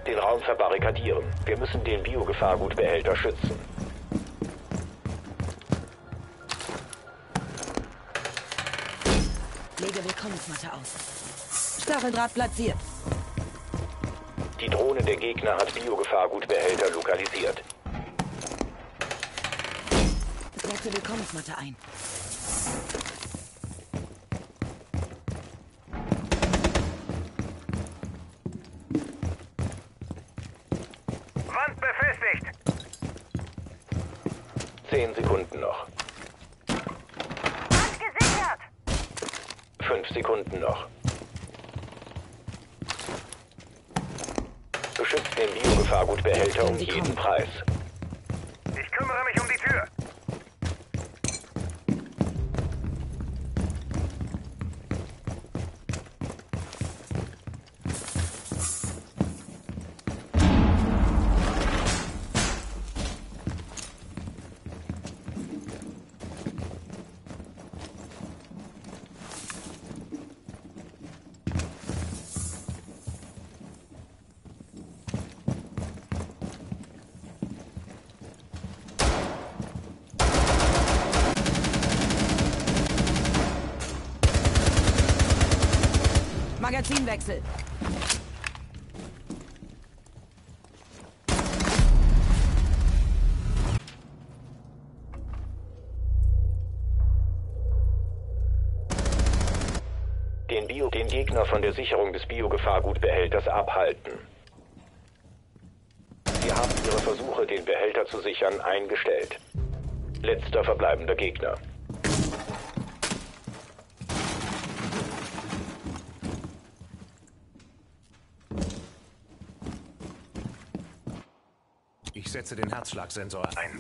Den Raum verbarrikadieren. Wir müssen den Biogefahrgutbehälter schützen. Lege Willkommensmatte aus. Stacheldraht platziert. Die Drohne der Gegner hat Biogefahrgutbehälter lokalisiert. Setze Willkommensmatte ein. Wand befestigt. 10 Sekunden noch. Wand gesichert. 5 Sekunden noch. Beschützt den Biogefahrgutbehälter um jeden Preis. Ich kümmere mich um die Tür. Magazinwechsel. Den Gegner von der Sicherung des Biogefahrgutbehälters abhalten. Sie haben ihre Versuche, den Behälter zu sichern, eingestellt. Letzter verbleibender Gegner. Ich setze den Herzschlagsensor ein.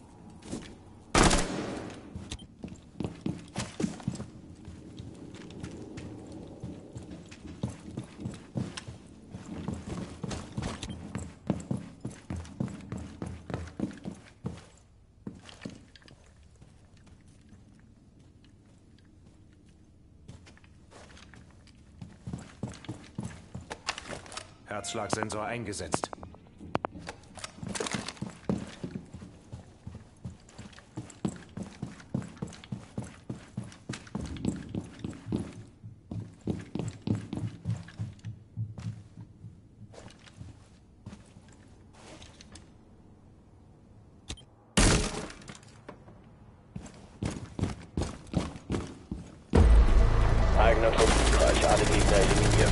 Herzschlagsensor eingesetzt. Eigener Truppenbereich, alle Gegner eliminiert.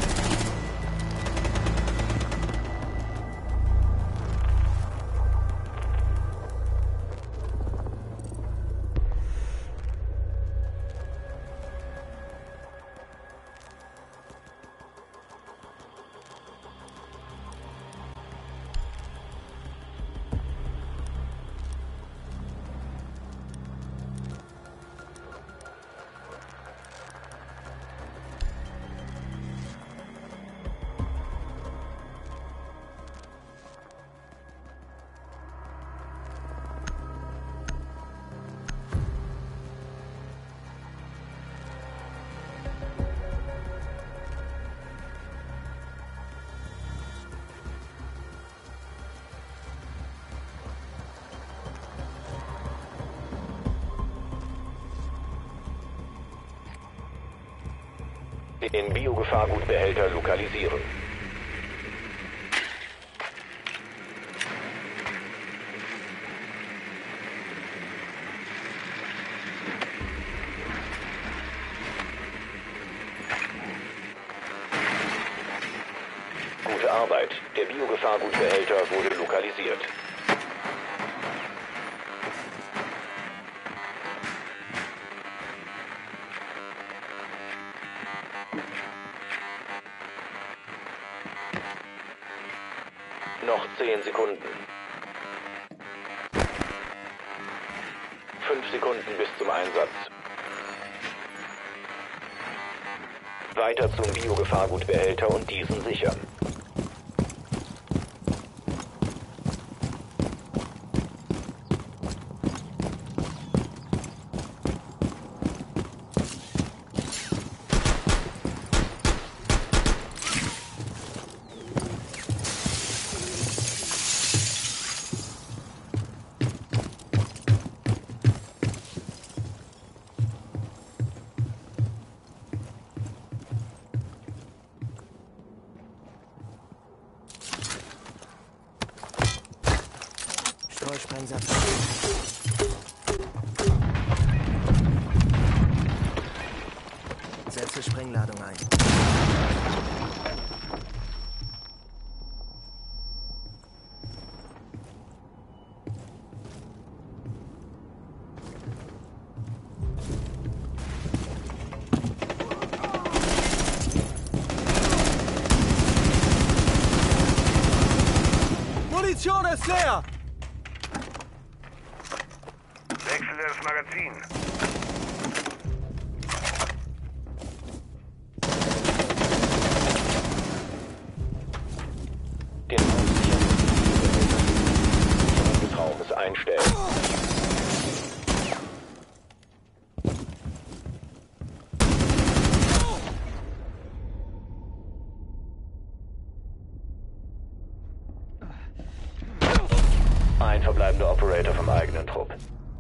Den Biogefahrgutbehälter lokalisieren. Gute Arbeit. Der Biogefahrgutbehälter wurde lokalisiert. Noch 10 Sekunden. 5 Sekunden bis zum Einsatz. Weiter zum Biogefahrgutbehälter und diesen sichern. Vollsprengsatz. Setze Sprengladung ein. Munition ist leer! Wechsle das Magazin. Den Raum des Raumes einstellen. Ein verbleibender Operator vom eigenen Trupp.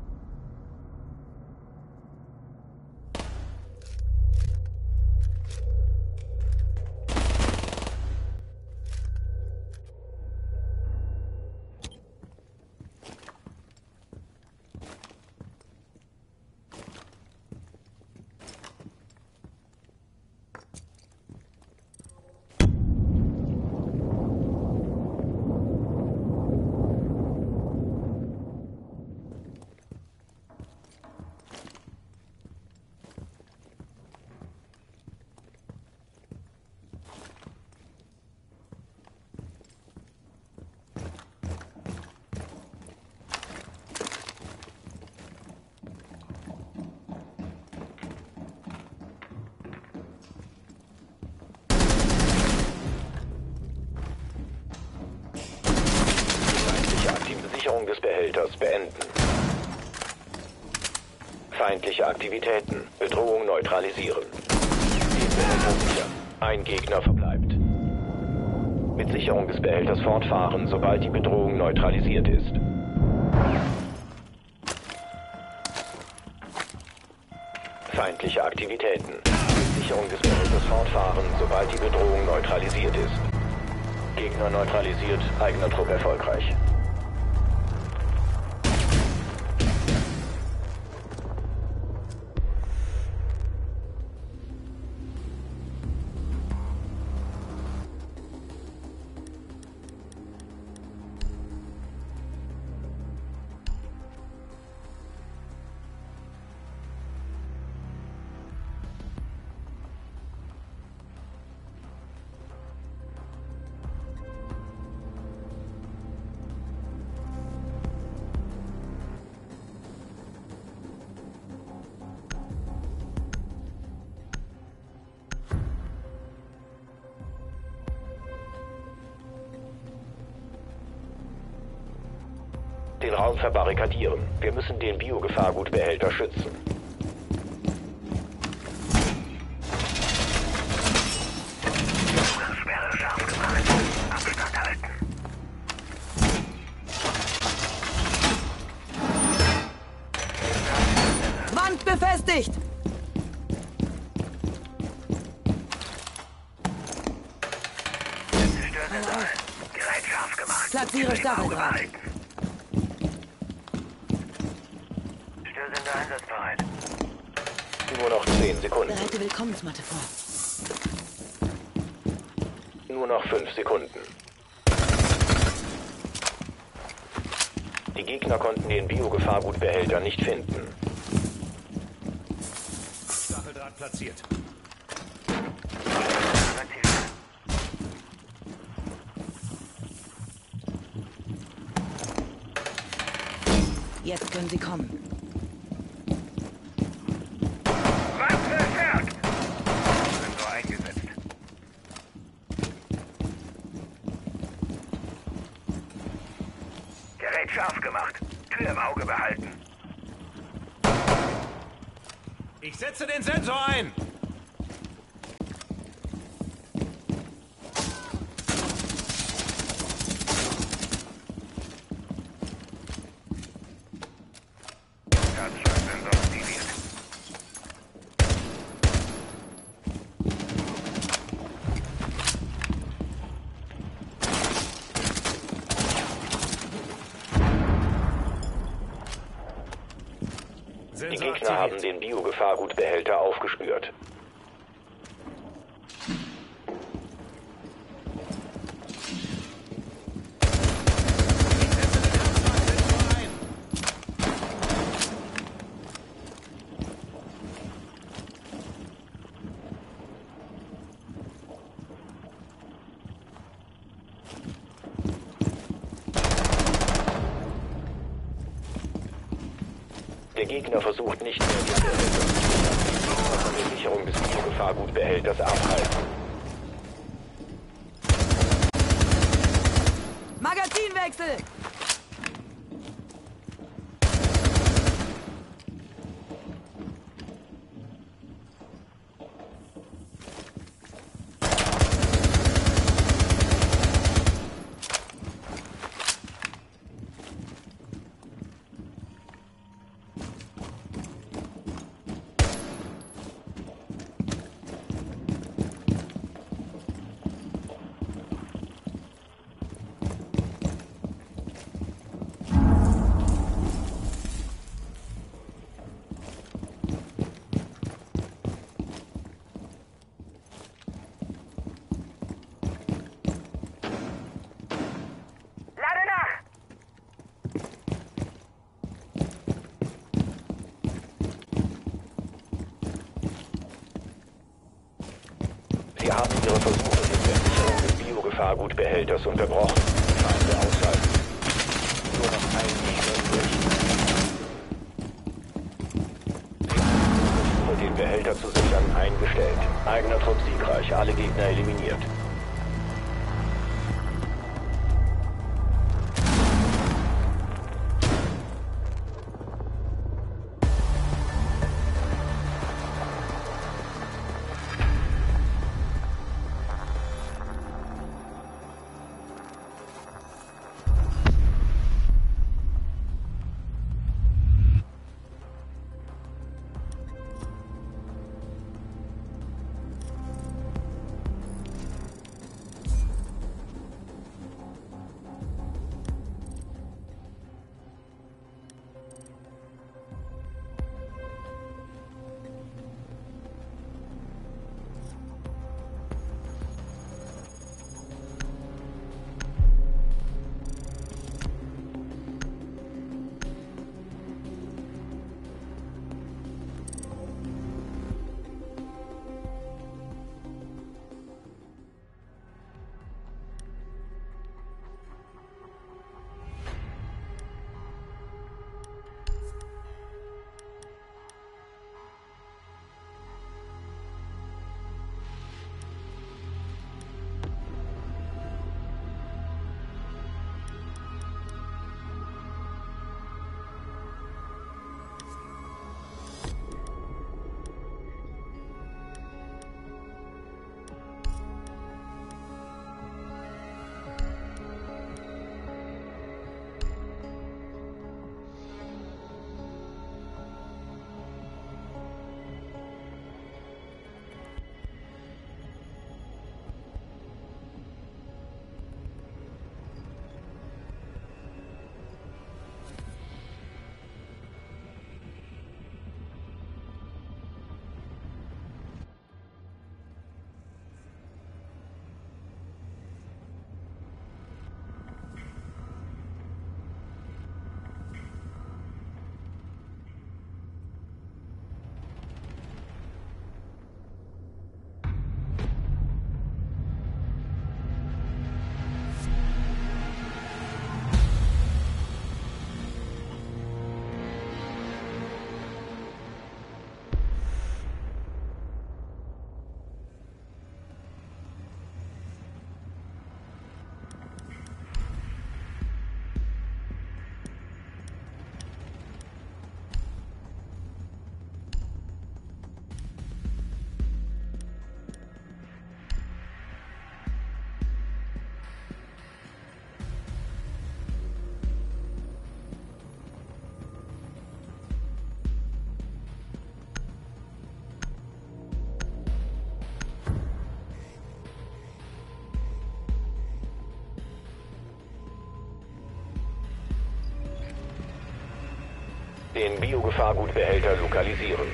Sicherung des Behälters beenden. Feindliche Aktivitäten. Bedrohung neutralisieren. Den Behälter sichern. Ein Gegner verbleibt. Mit Sicherung des Behälters fortfahren, sobald die Bedrohung neutralisiert ist. Feindliche Aktivitäten. Mit Sicherung des Behälters fortfahren, sobald die Bedrohung neutralisiert ist. Gegner neutralisiert, eigener Trupp erfolgreich. Den Raum verbarrikadieren. Wir müssen den Biogefahrgutbehälter schützen. Sperre scharf gemacht. Abstand halten. Wand befestigt! Zerstören ein. Gerät scharf gemacht. Platziere Stacheldraht. Störsender einsatzbereit. Nur noch 10 Sekunden. Bereite Willkommensmatte vor. Nur noch 5 Sekunden. Die Gegner konnten den Biogefahrgutbehälter nicht finden. Stacheldraht platziert. Jetzt können sie kommen. Wand verstärkt! Sensor eingesetzt. Gerät scharf gemacht. Tür im Auge behalten. Ich setze den Sensor ein! Herzschlagsensor aktiviert. Die Gegner haben den Biogefahrgutbehälter aufgespürt. Der Gegner versucht nicht mehr, die Behälter von der Sicherung des Biogefahrgutbehälters abhalten. Magazinwechsel! Sie haben Ihre Versuche der Sicherung des Biogefahrgutbehälters unterbrochen. Feinde ausschalten. Nur noch ein Gegner übrig. Sie haben Versuche, den Behälter zu sichern, eingestellt. Eigener Trupp siegreich, alle Gegner eliminiert. Den Biogefahrgutbehälter lokalisieren.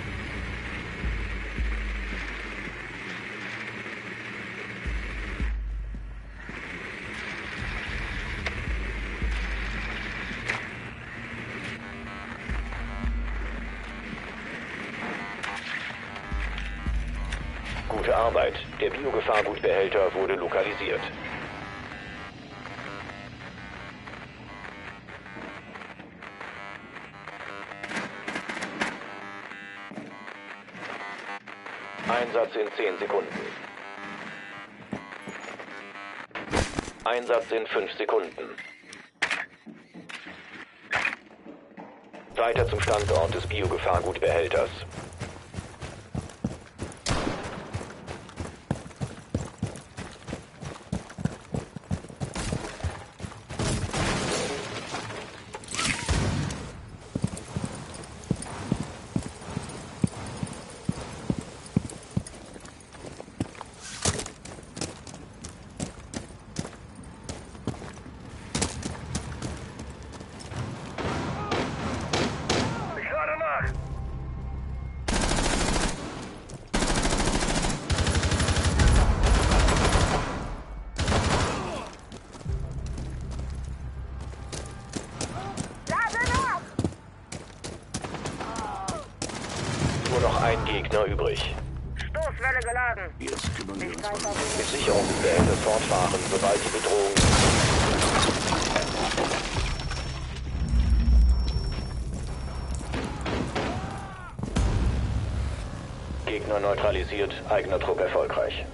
Gute Arbeit. Der Biogefahrgutbehälter wurde lokalisiert. Einsatz in 10 Sekunden. Einsatz in 5 Sekunden. Weiter zum Standort des Biogefahrgutbehälters. Ich lade nach. Nur noch ein Gegner übrig. Stoßwelle geladen. Mit Sicherung des Behälters fortfahren, sobald die Bedrohung... Gegner neutralisiert, eigener Trupp erfolgreich.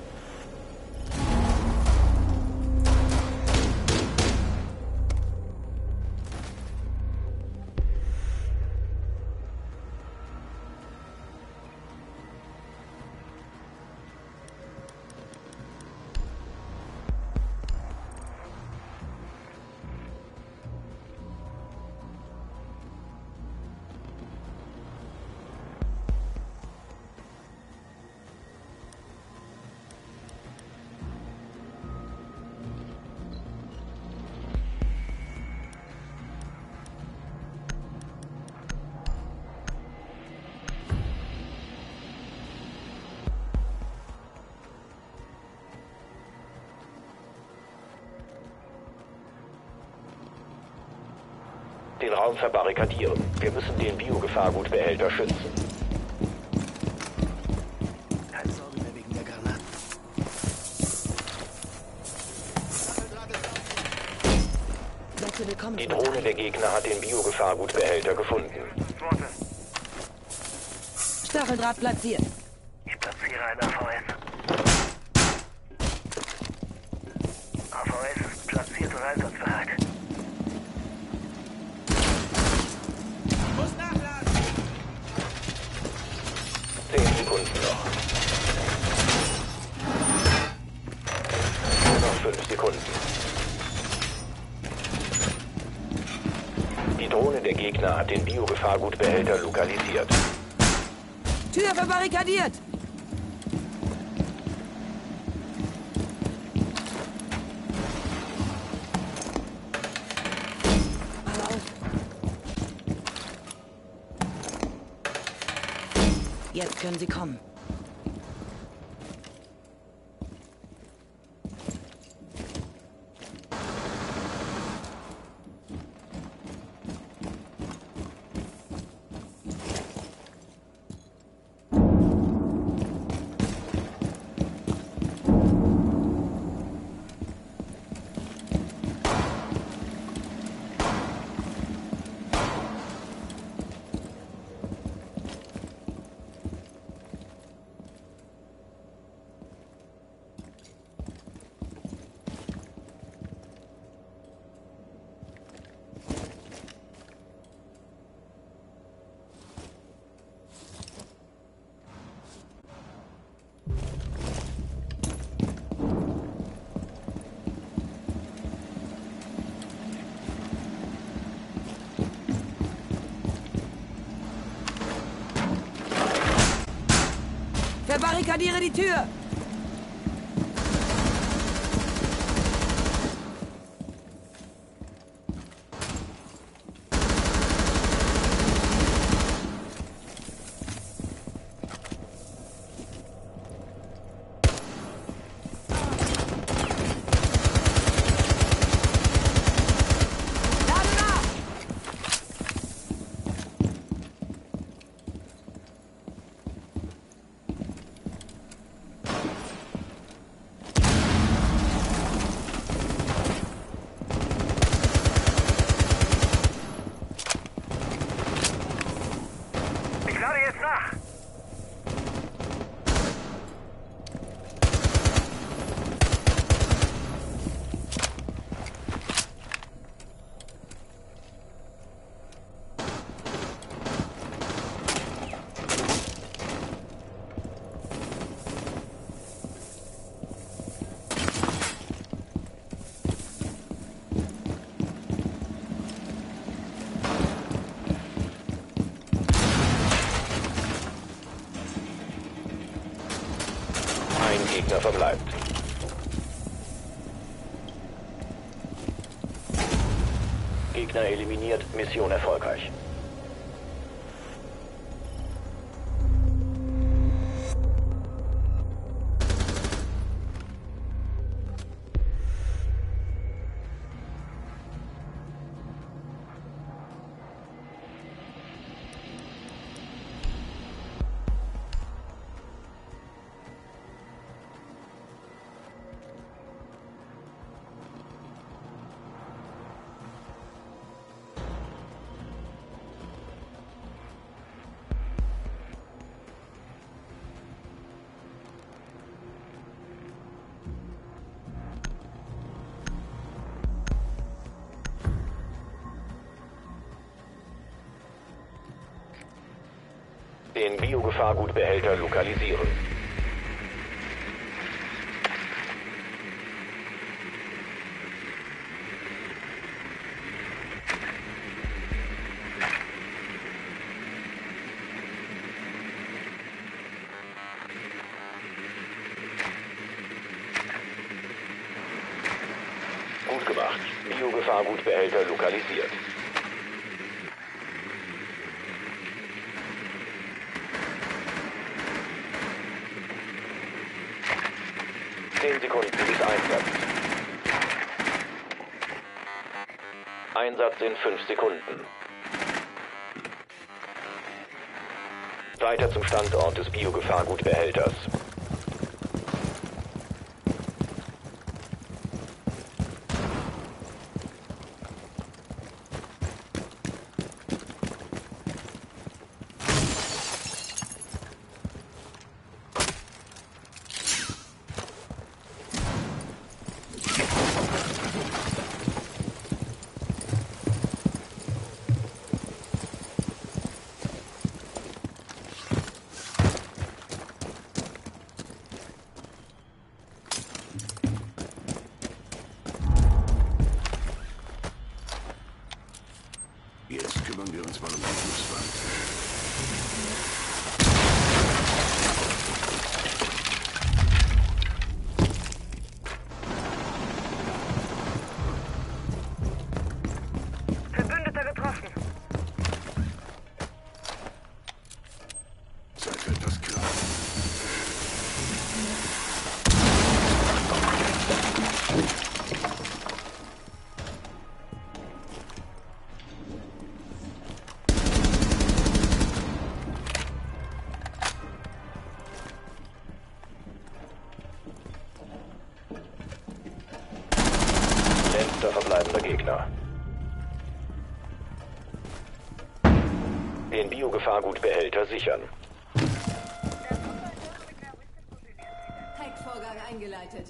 Den Raum verbarrikadieren. Wir müssen den Biogefahrgutbehälter schützen. Keine Sorge mehr wegen der Granaten. Leute, willkommen. Die Drohne der Gegner hat den Biogefahrgutbehälter gefunden. Worte. Stacheldraht platziert. Ich platziere ein AVS. AVS ist platziert und einsatzbereit. Muss nachladen! 10 Sekunden noch. Nur noch 5 Sekunden. Die Drohne der Gegner hat den Biogefahrgutbehälter lokalisiert. Tür verbarrikadiert. Alle auf. Jetzt können Sie kommen. Verbarrikadiere die Tür! Gegner verbleibt. Gegner eliminiert, Mission erfolgreich. Den Biogefahrgutbehälter lokalisieren. Gut gemacht. Biogefahrgutbehälter lokalisiert. Sekunden bis Einsatz. Einsatz in 5 Sekunden. Weiter zum Standort des Biogefahrgutbehälters. Jetzt kümmern wir uns mal um die Flusswand. Verbündeter getroffen. Zeit für etwas Kraft. Letzter verbleibender Gegner. Den Biogefahrgutbehälter sichern. Hackvorgang eingeleitet.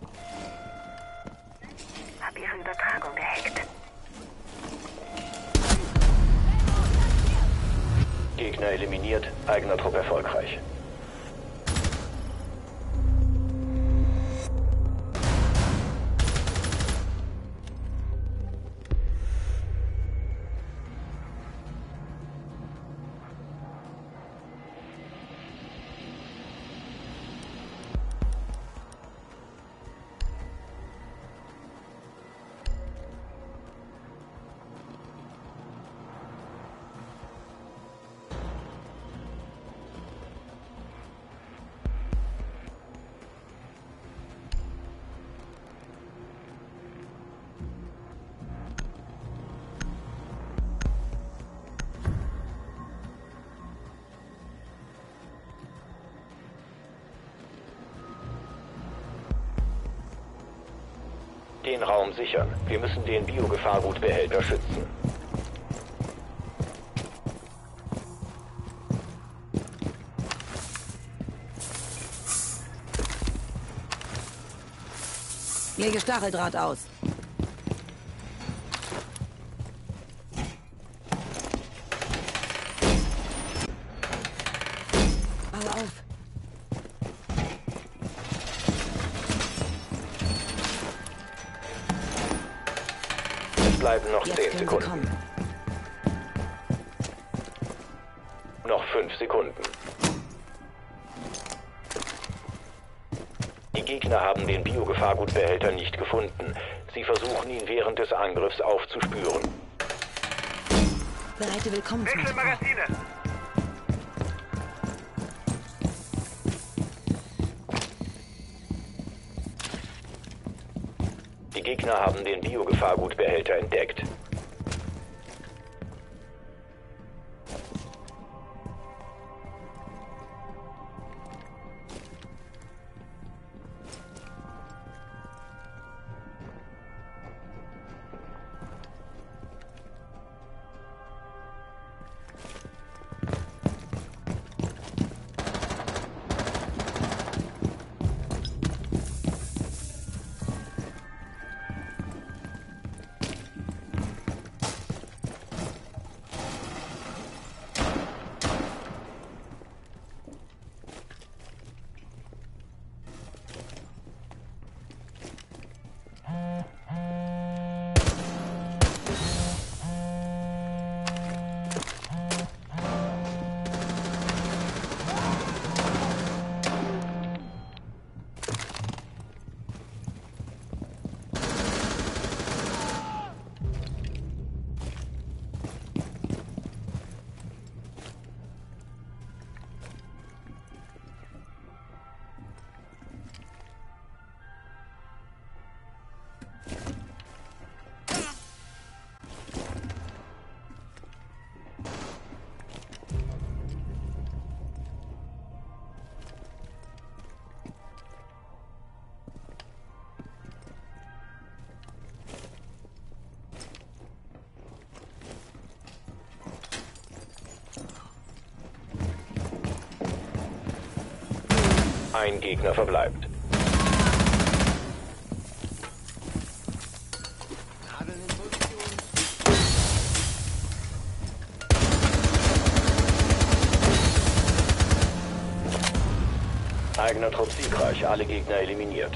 Hab ihre Übertragung gehackt. Gegner eliminiert, eigener Trupp erfolgreich. Den Raum sichern. Wir müssen den Biogefahrgutbehälter schützen. Lege Stacheldraht aus. Bau auf. Es bleiben noch Jetzt 10 können Sie Sekunden. kommen. Noch 5 Sekunden. Die Die Gegner haben den Biogefahrgutbehälter nicht gefunden. Sie versuchen ihn während des Angriffs aufzuspüren. Bereite Willkommensmatte vor. Magazine. Die Gegner haben den Biogefahrgutbehälter entdeckt. Ein Gegner verbleibt. Eigener Trupp siegreich, alle Gegner eliminiert.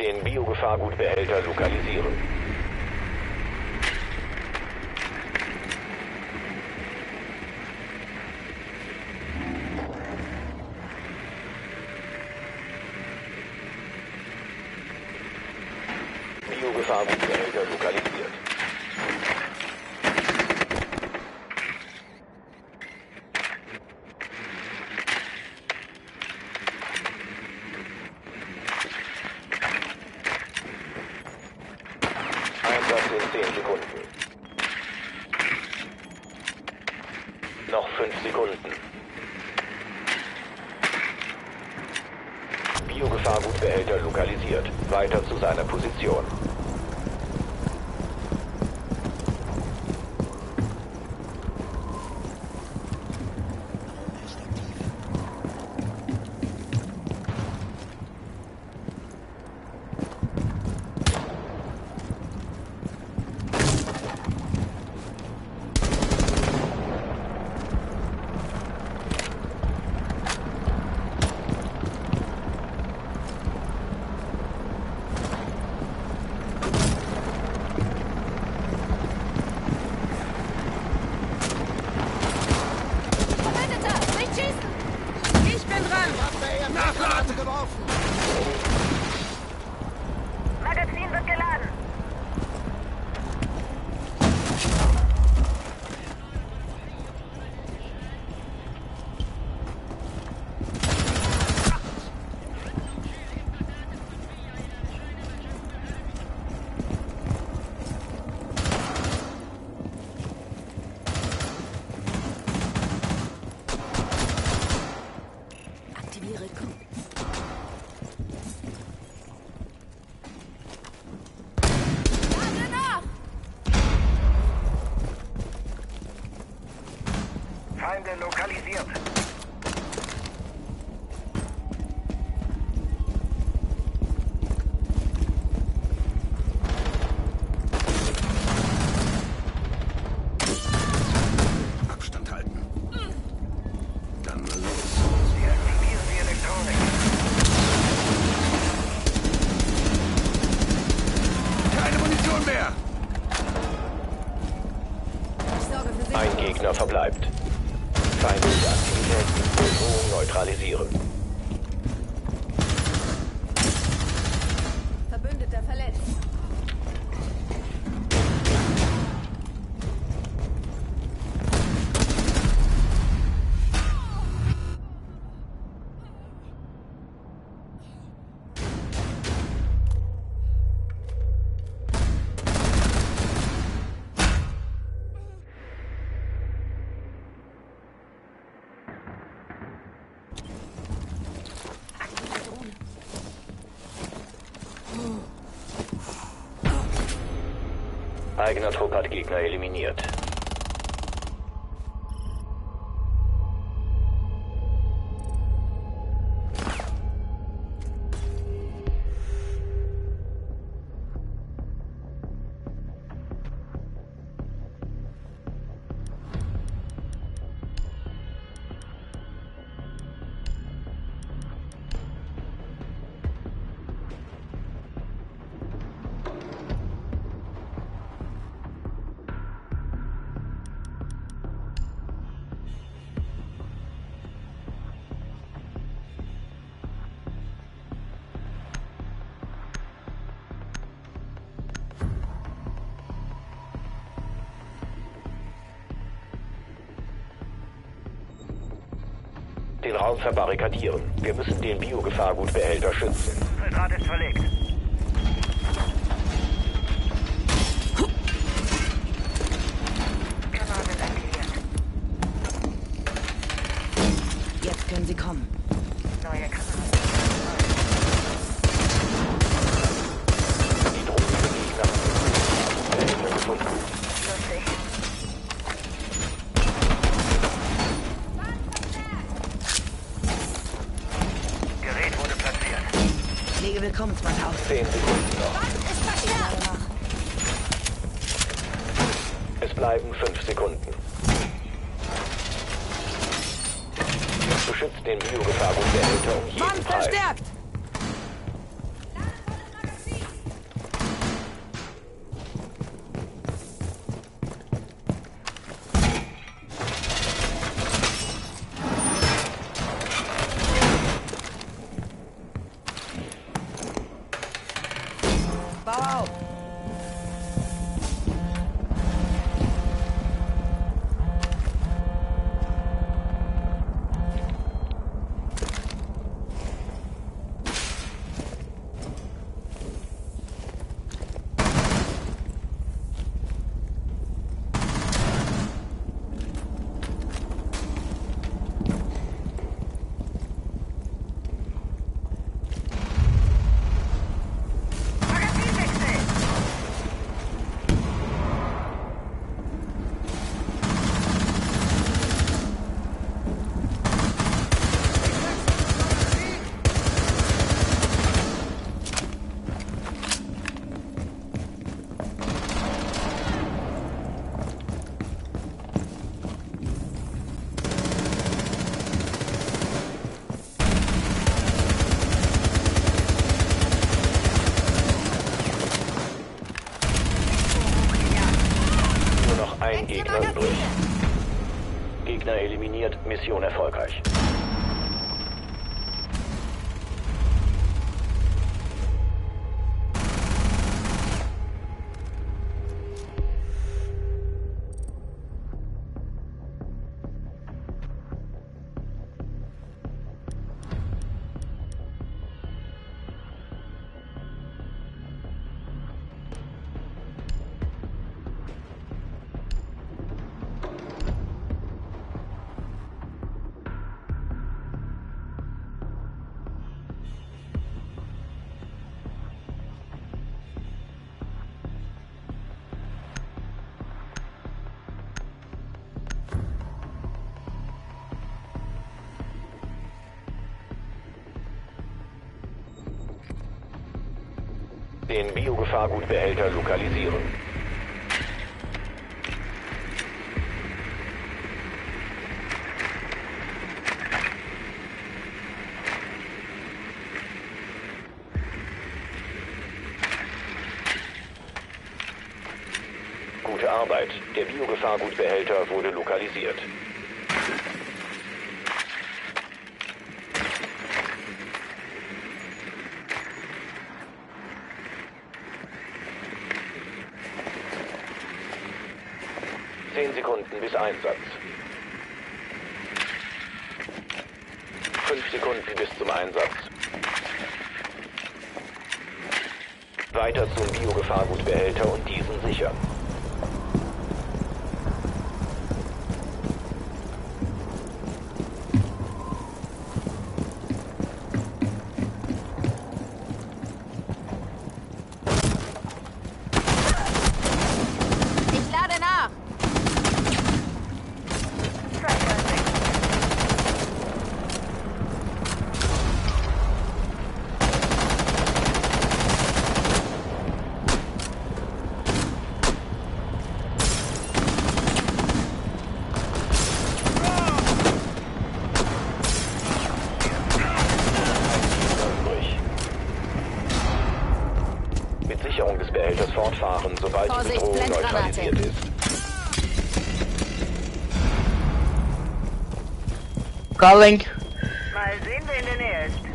Den Biogefahrgutbehälter lokalisieren. Biogefahrgutbehälter lokalisiert. Einsatz in 10 Sekunden. Noch 5 Sekunden. Biogefahrgutbehälter lokalisiert. Weiter zu seiner Position. Magazin wird geladen. Aktiviere Coup. Feinde lokalisiert. Abstand halten. Dann mal los. Deaktivieren die Elektronik. Keine Munition mehr! Ein Gegner verbleibt. Feindliche Aktivitäten. Bedrohung neutralisieren. Verbündeter verletzt. Eigener Trupp hat Gegner eliminiert. Den Raum verbarrikadieren. Wir müssen den Biogefahrgutbehälter schützen. Draht ist verlegt. Kanal wird aktiviert. Jetzt können Sie kommen. Neue Kanal. Die Drohne Gegner Behälter gefunden. Lustig. Gerät wurde platziert. Lege Willkommensband auf. 10 Sekunden noch. Ist verstärkt. Es bleiben 5 Sekunden. Beschützt den Biogefahrgutbehälter um jeden Mann Preis. verstärkt. auf! Ein Gegner übrig. Gegner eliminiert, Mission erfolgreich. Den Biogefahrgutbehälter lokalisieren. Gute Arbeit. Der Biogefahrgutbehälter wurde lokalisiert. Sekunden bis Einsatz. 5 Sekunden bis zum Einsatz. Weiter zum Biogefahrgutbehälter und diesen sichern. Ich lade nach! Sicherung des Behälters fortfahren, sobald die Vorsicht, Bedrohung Blendgranate. neutralisiert ist. Calling. Mal sehen, wer in der Nähe ist.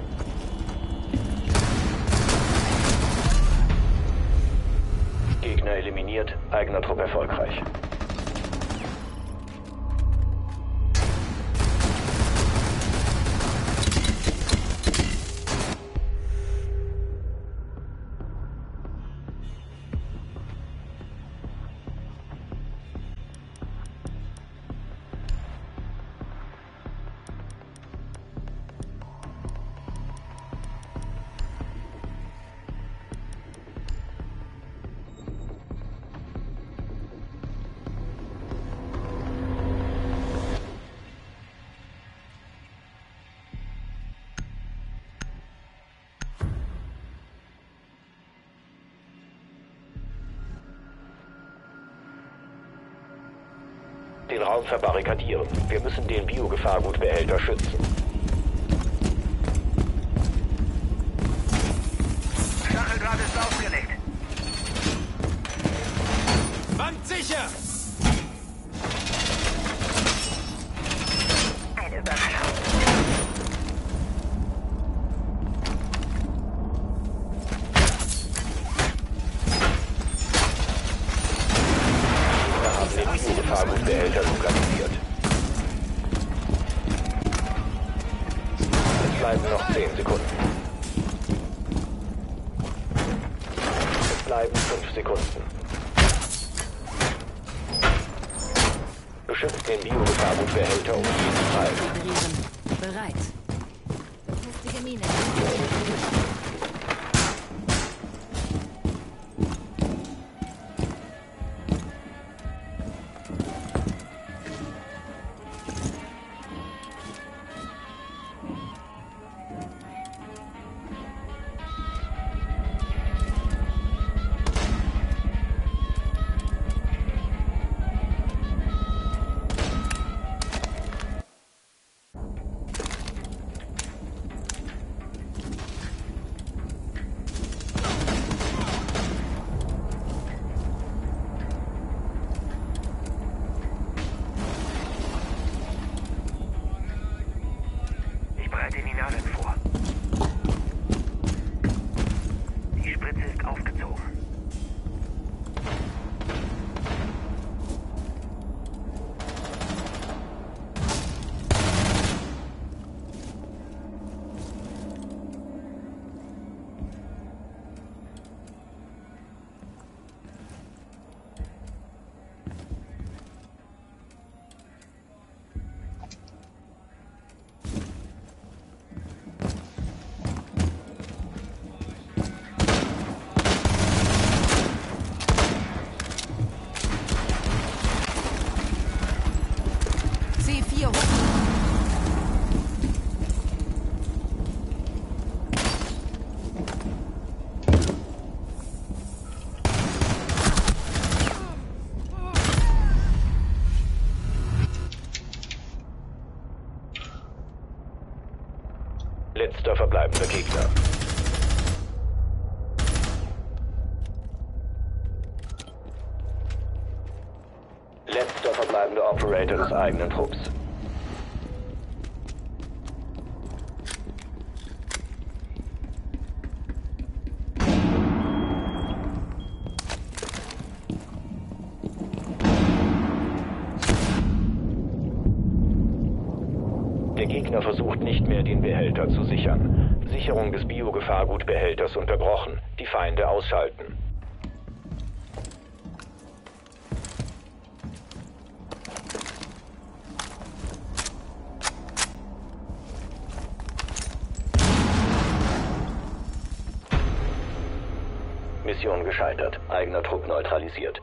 Gegner eliminiert, eigener Trupp erfolgreich. Den Raum verbarrikadieren. Wir müssen den Biogefahrgutbehälter schützen. Stacheldraht ist aufgelegt. Wand sicher! Ein Überfall. Biogefahrgutbehälter lokalisiert. Es bleiben noch 10 Sekunden. Es bleiben 5 Sekunden. Beschützt den Biogefahrgutbehälter um jeden Fall. Operieren. Bereit. Befestige Mine. Ich bereite die Nadeln vor. Die Spritze ist aufgezogen. C4 hoch. Letzter verbleibender Gegner. Letzter verbleibender Operator des eigenen Trupps. Der Gegner versucht nicht mehr, den Behälter zu sichern. Sicherung des Biogefahrgutbehälters unterbrochen. Die Feinde ausschalten. Mission gescheitert. Eigener Trupp neutralisiert.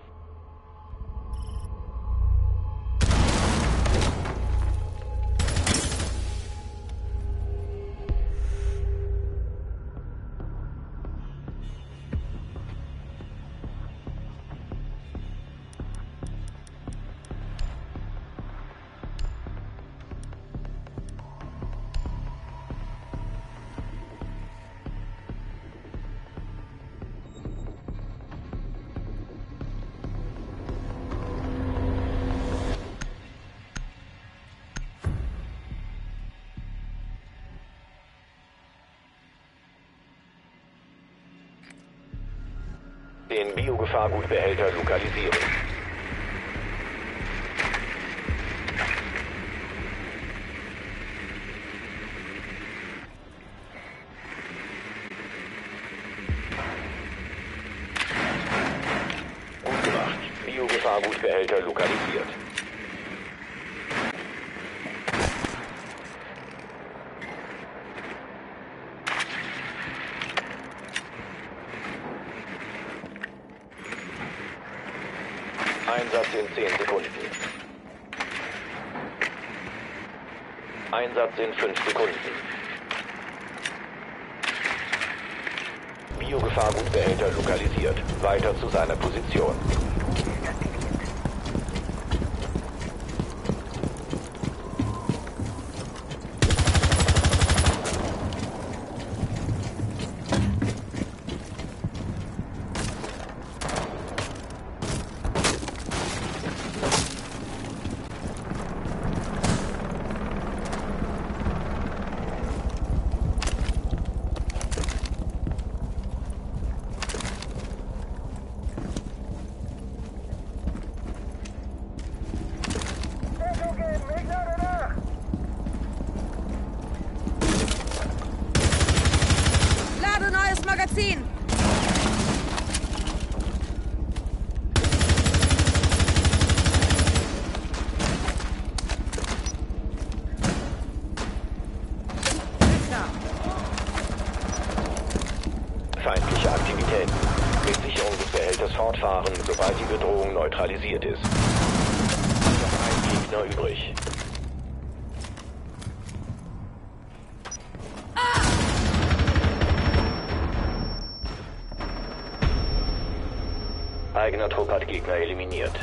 Den Biogefahrgutbehälter lokalisieren. Gut gemacht. Biogefahrgutbehälter lokalisiert. Einsatz in 10 Sekunden. Einsatz in 5 Sekunden. Biogefahrgutbehälter lokalisiert. Weiter zu seiner Position. fortfahren, sobald die Bedrohung neutralisiert ist. Noch ein Gegner übrig. Eigener Trupp hat Gegner eliminiert.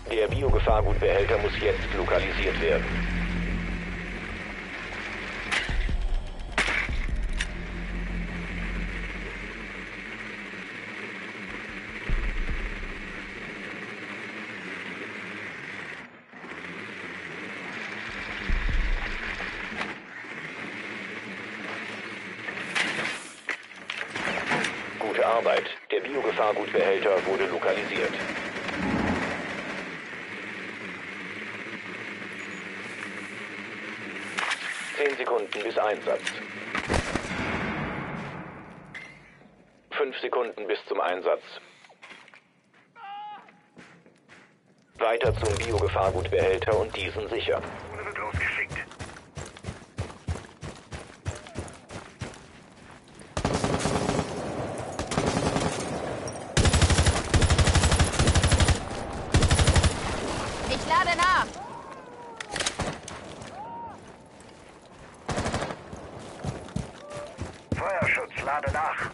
Der Biogefahrgutbehälter muss jetzt lokalisiert werden. Gute Arbeit. Der Biogefahrgutbehälter wurde lokalisiert. Sekunden bis Einsatz. 5 Sekunden bis zum Einsatz. Weiter zum Biogefahrgutbehälter und diesen sichern. Drohne wird losgeschickt. Ich lade nach. Feuerschutz, lade nach.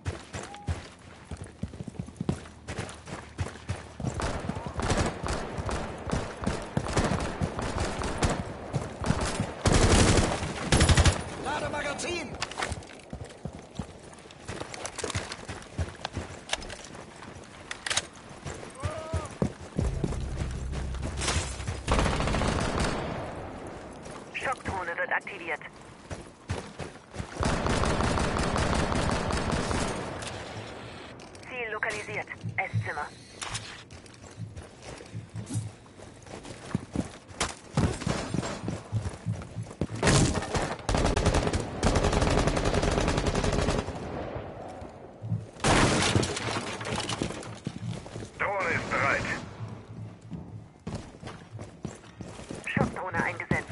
Lade Magazin! Schockdrohne wird aktiviert. Ziel lokalisiert. Esszimmer. Drohne ist bereit. Schockdrohne eingesetzt.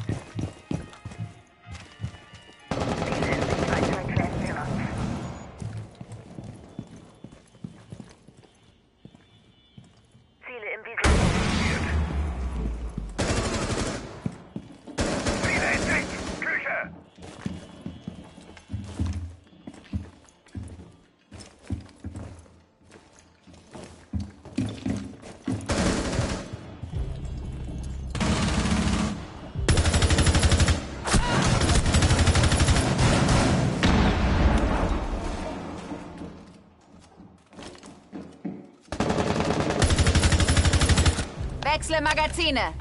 Ziele in Sichtweite für Esszimmer. Ziele im Visier. Ziele in Sicht! Küche! Wechsle Magazine.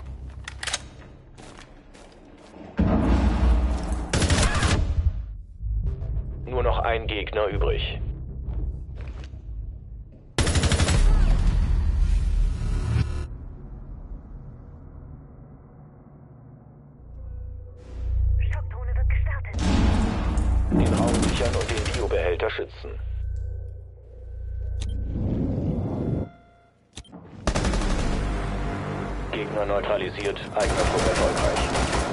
Nur noch ein Gegner übrig. Schockdrohne wird gestartet. Den Raum sichern und den Biobehälter schützen. Gegner neutralisiert, eigener Trupp erfolgreich.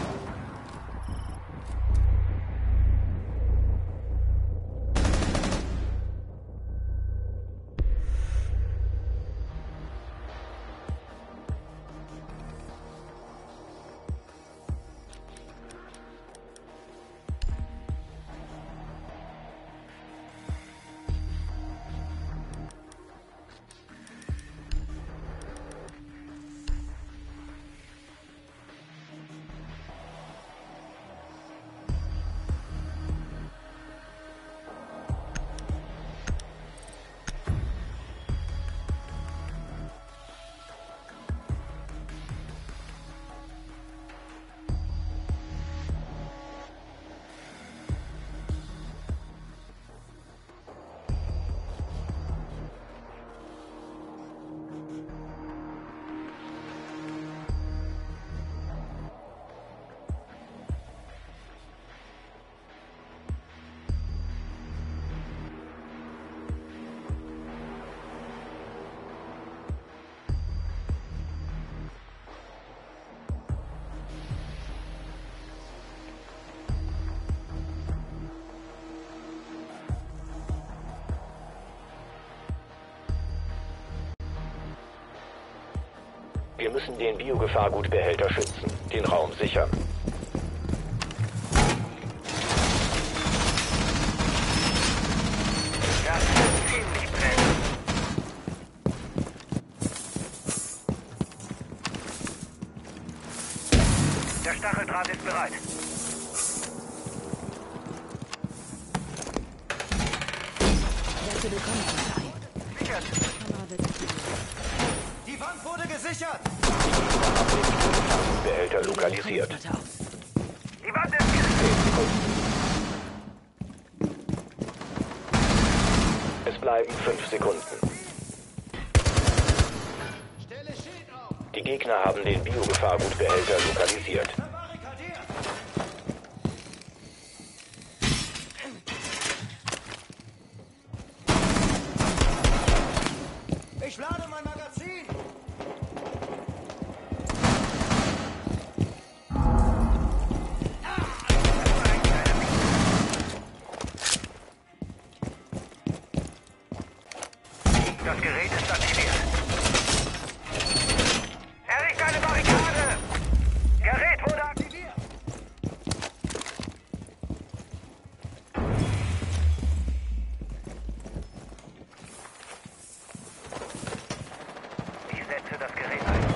Wir müssen den Biogefahrgutbehälter schützen, den Raum sichern. Das wird ziemlich brennen. Der Stacheldraht ist bereit. Werte willkommen zum Sichert. Kamera wird aktiviert. Die Wand wurde gesichert! Behälter lokalisiert. Warte aus. Die Wand ist gesichert. 10 Sekunden. Es bleiben 5 Sekunden. Stelle Schild auf! Die Gegner haben den Biogefahrgutbehälter lokalisiert. Verbarrikadiert! Ich lade mein Magazin! Das Gerät ist aktiviert. Errichte eine Barrikade! Gerät wurde aktiviert. Ich setze das Gerät ein.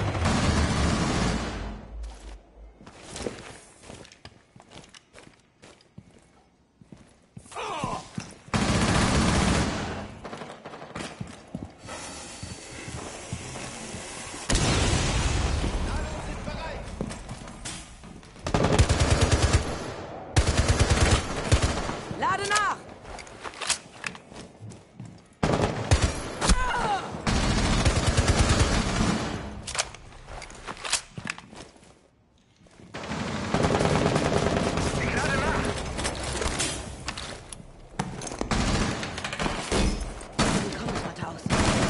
Lade nach! Ich lade nach. Willkommen, warte aus.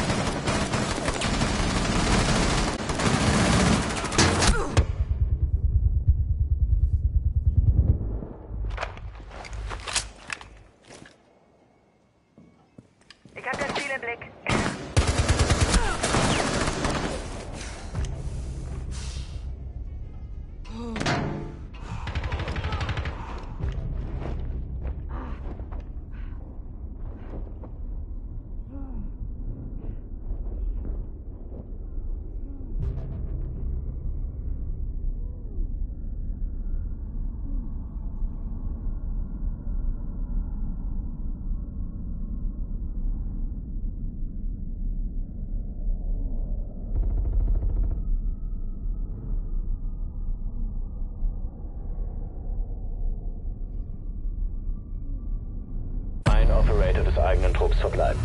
Ich habe das Ziel im Blick. Ein Operator des eigenen Trupps verbleibt.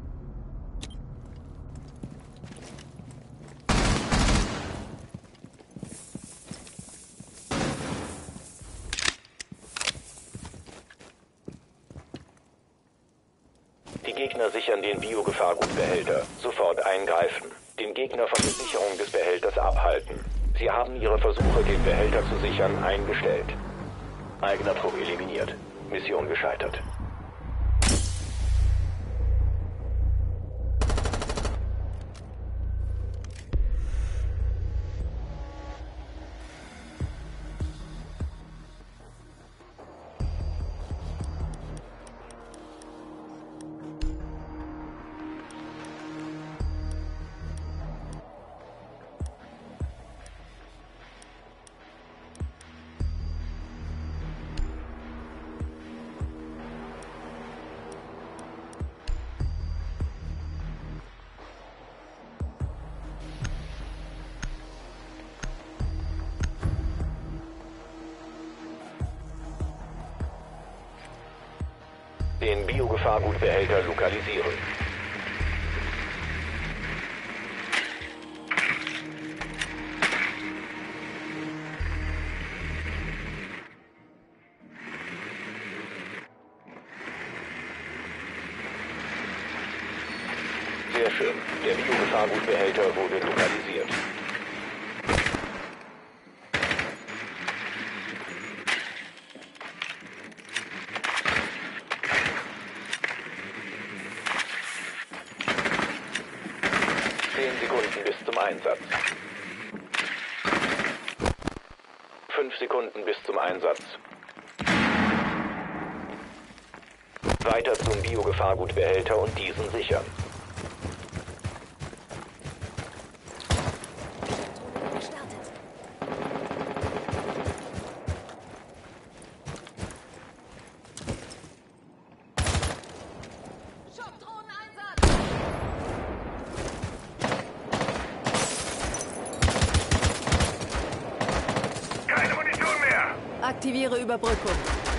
Die Gegner sichern den Biogefahrgutbehälter. Sofort eingreifen. Den Gegner von der Sicherung des Behälters abhalten. Sie haben ihre Versuche, den Behälter zu sichern, eingestellt. Eigener Trupp eliminiert. Mission gescheitert. Den Biogefahrgutbehälter lokalisieren. Sehr schön. Der Biogefahrgutbehälter wurde lokalisiert. Sekunden bis zum Einsatz. 5 Sekunden bis zum Einsatz. Weiter zum Biogefahrgutbehälter und diesen sichern. Gestartet. Aktiviere Überbrückung.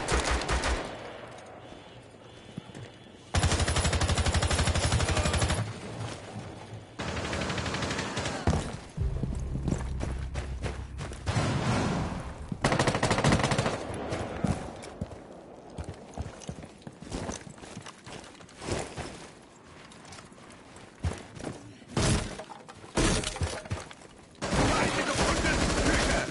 Feinde gefunden! Küche!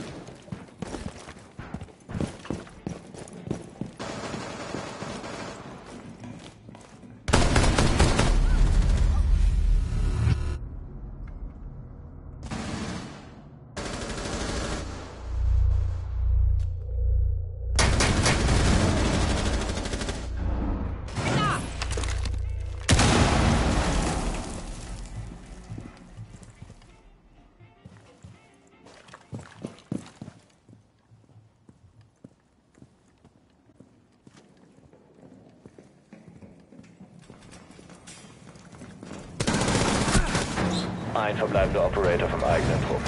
Ein verbleibender Operator vom eigenen Trupp.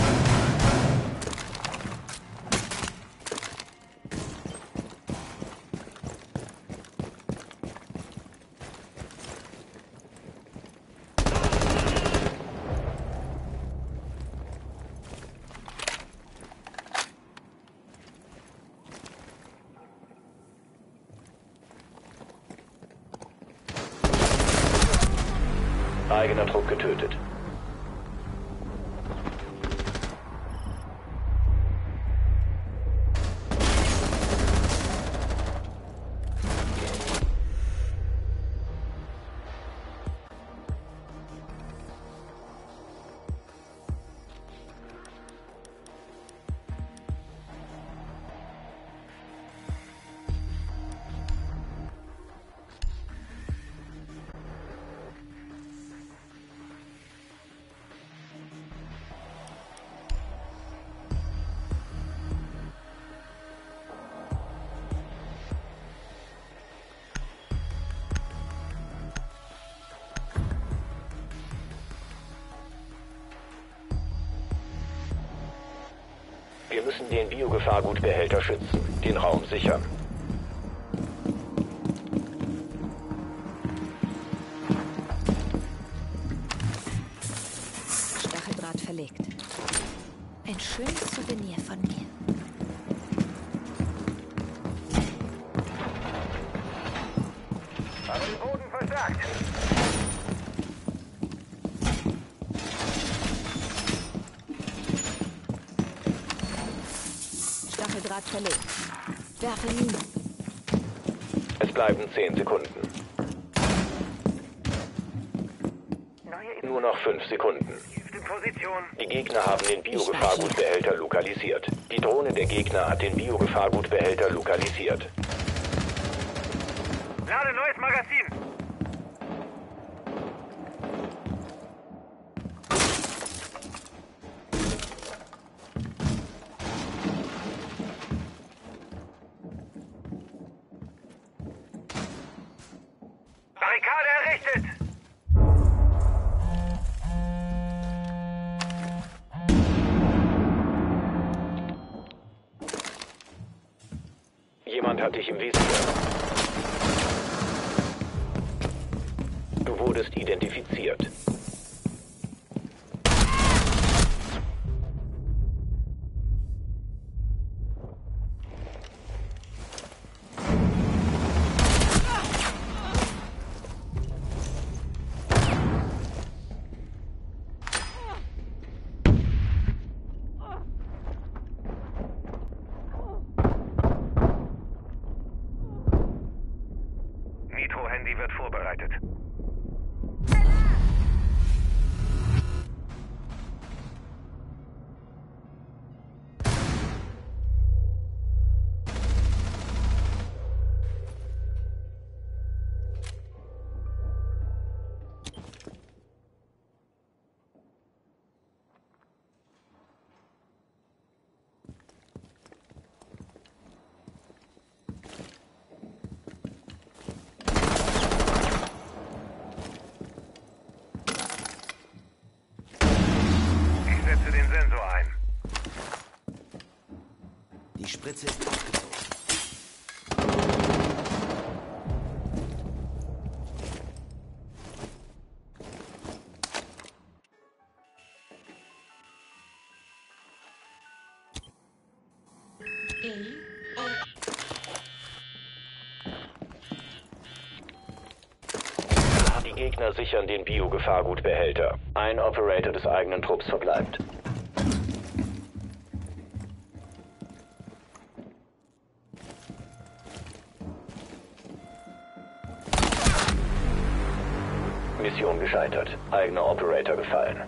Eigener Trupp getötet. Wir müssen den Biogefahrgutbehälter schützen, den Raum sichern. Stacheldraht verlegt. Ein schönes Souvenir von mir. Habe den Boden verstärkt. Stacheldraht verlegt. Werfe Mine. Es bleiben 10 Sekunden. Nur noch 5 Sekunden. Hilft in Position. Die Gegner haben den Biogefahrgutbehälter lokalisiert. Die Drohne der Gegner hat den Biogefahrgutbehälter lokalisiert. Lade neues Magazin. Barrikade errichtet. Jemand hat dich im Visier. Du wurdest identifiziert. Nitro-Handy wird vorbereitet. Spritze ist aufgezogen. Die Gegner sichern den Biogefahrgutbehälter. Ein Operator des eigenen Trupps verbleibt. Mission gescheitert. Eigener Operator gefallen.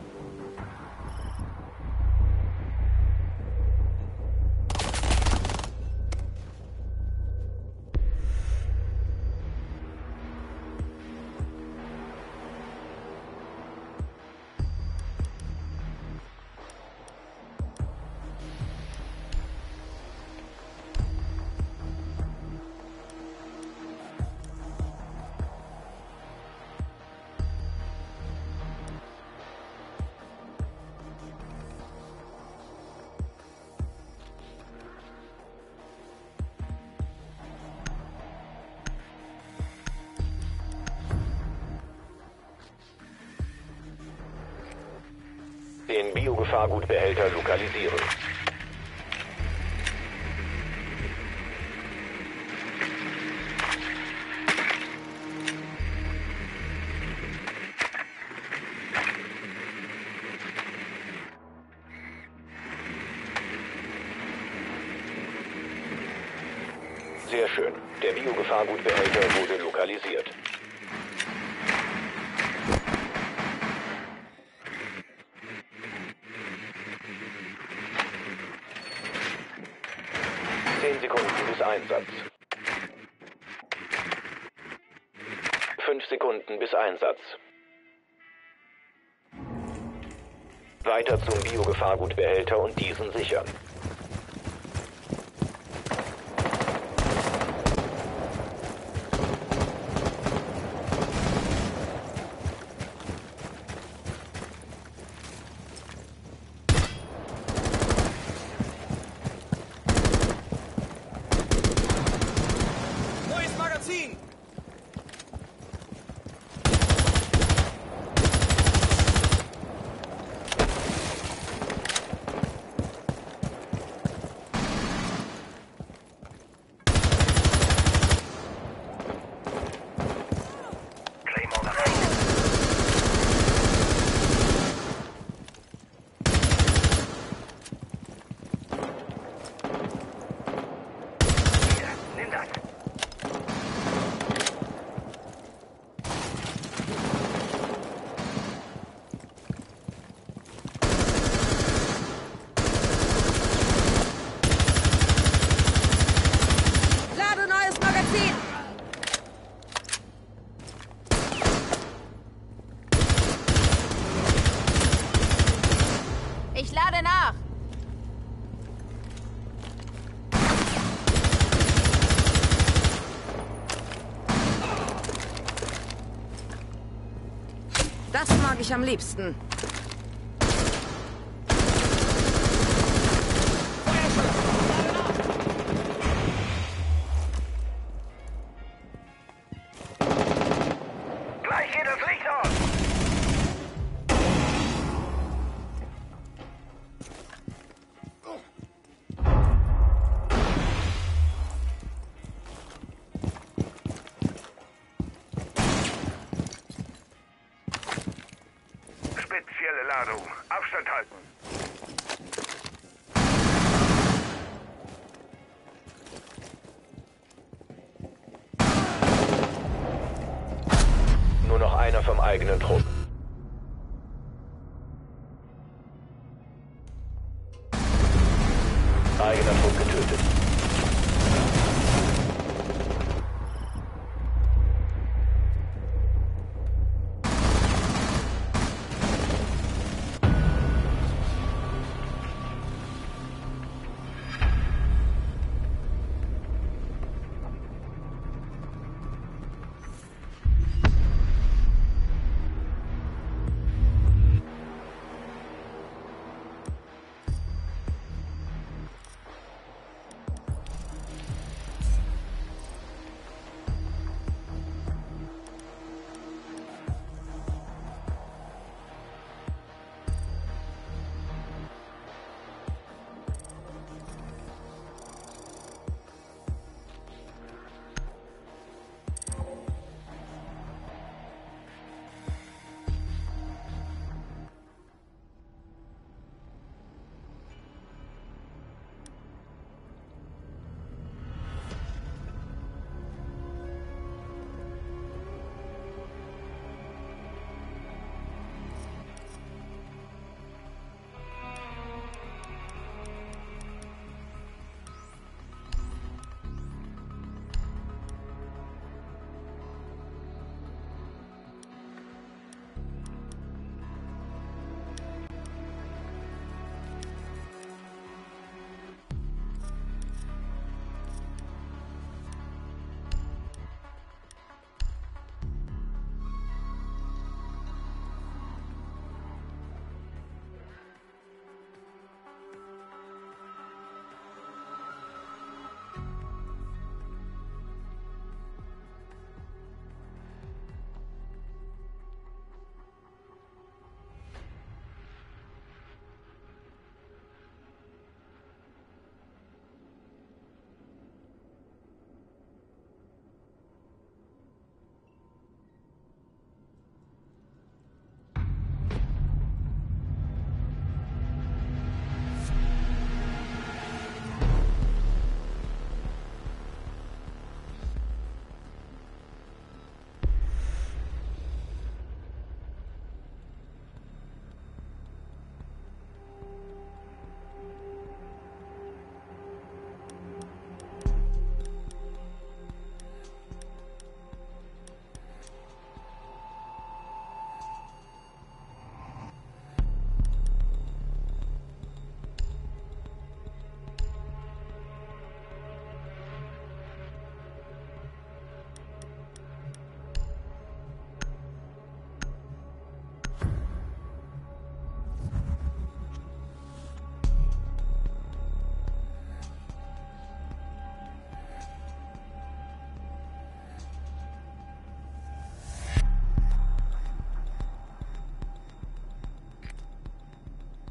Den Biogefahrgutbehälter lokalisieren. Sehr schön. Der Biogefahrgutbehälter wurde lokalisiert. Sekunden bis Einsatz. 5 Sekunden bis Einsatz. Weiter zum Biogefahrgutbehälter und diesen sichern. Ich lade nach. Das mag ich am liebsten. Gleich geht das Licht aus! Spezielle Ladung. Abstand halten. Nur noch einer vom eigenen Trupp. Eigener Trupp getötet.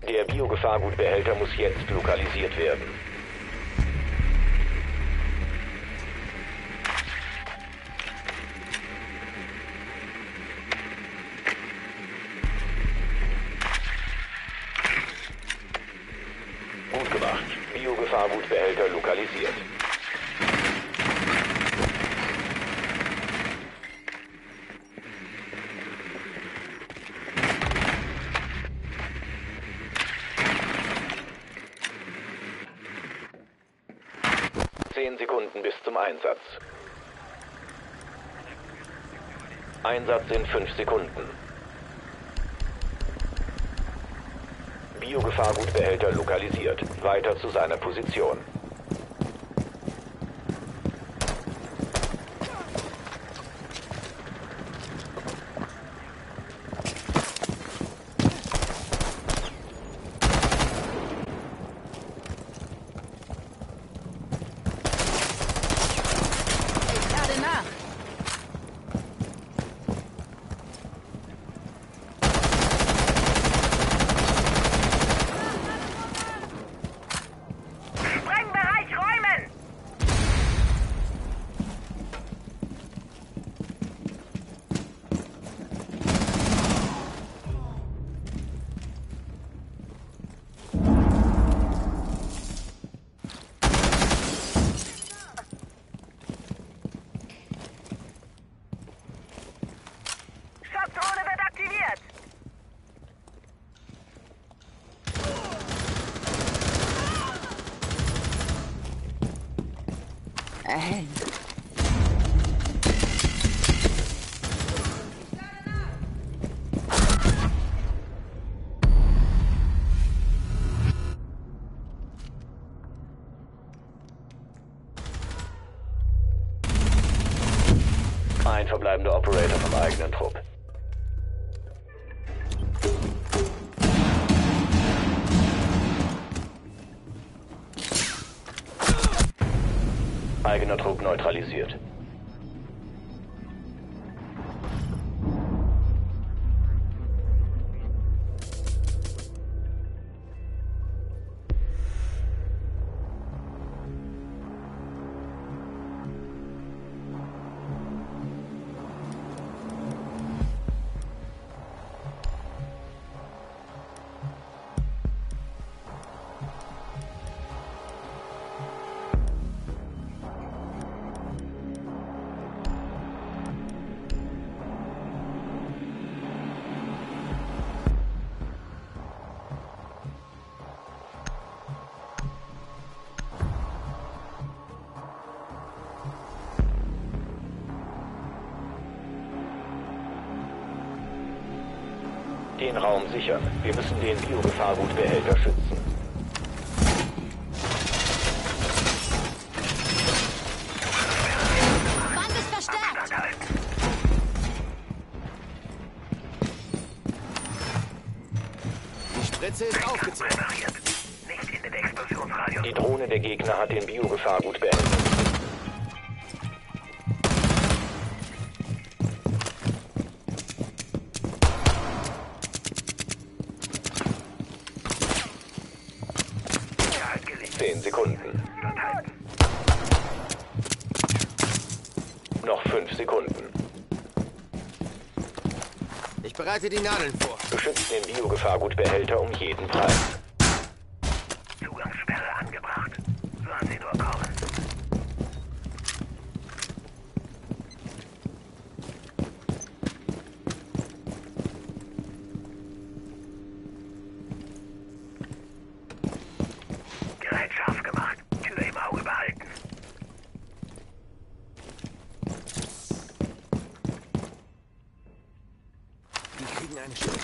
Der Biogefahrgutbehälter muss jetzt lokalisiert werden. Gut gemacht. Biogefahrgutbehälter lokalisiert. Sekunden bis zum Einsatz. Einsatz in 5 Sekunden. Biogefahrgutbehälter lokalisiert. Weiter zu seiner Position. Drohne wird aktiviert. Ein verbleibender Operator vom eigenen Trupp. Eigener Trupp neutralisiert. Den Raum sichern. Wir müssen den Biogefahrgutbehälter schützen. Wand ist verstärkt! Die Spritze ist aufgezogen. Nicht in den Explosionsradius. Die Drohne der Gegner hat den Biogefahrgutbehälter. 10 Sekunden. Noch 5 Sekunden. Ich bereite die Nadeln vor. Beschützt den Biogefahrgutbehälter um jeden Preis. Zugangssperre angebracht. Sollen Sie nur kommen. Gerät scharf gemacht. Tür im Auge behalten. Die kriegen einen Schutz.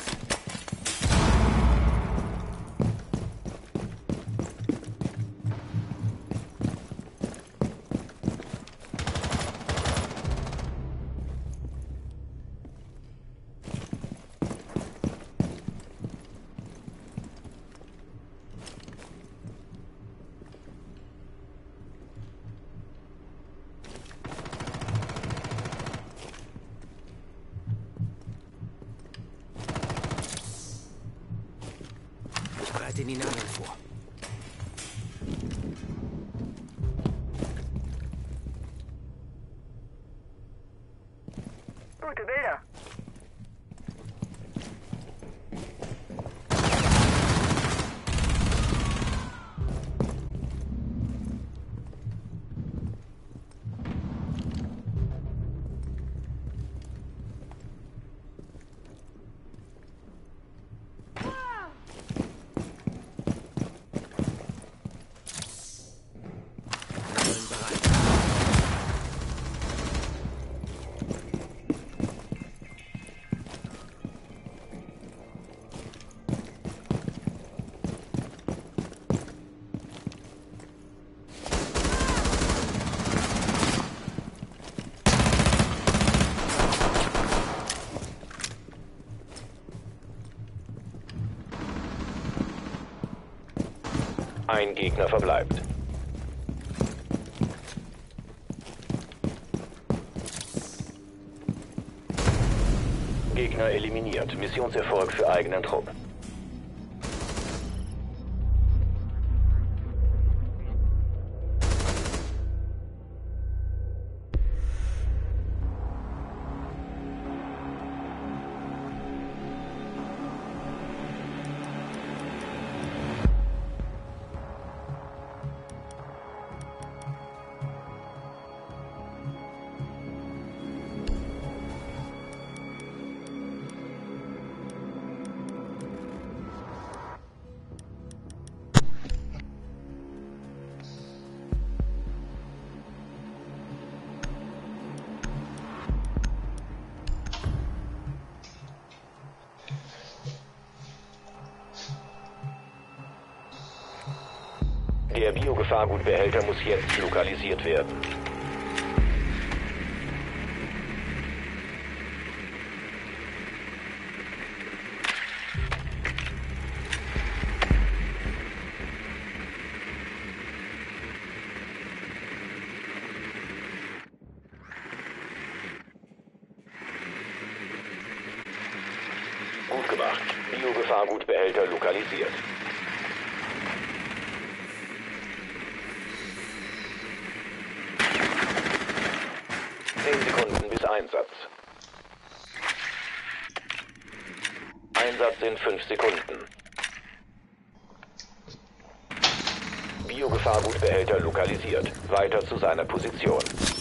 gute Bilder. Ein Gegner verbleibt. Gegner eliminiert. Missionserfolg für eigenen Trupp. Der Biogefahrgutbehälter muss jetzt lokalisiert werden. Gut gemacht. Biogefahrgutbehälter lokalisiert. Einsatz. Einsatz in 5 Sekunden. Biogefahrgutbehälter lokalisiert. Weiter zu seiner Position.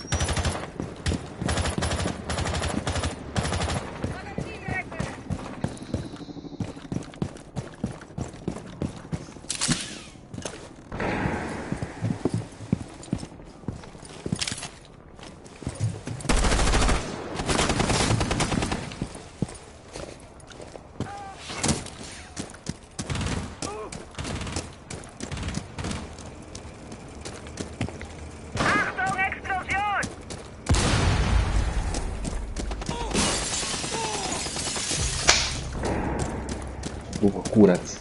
Kurac.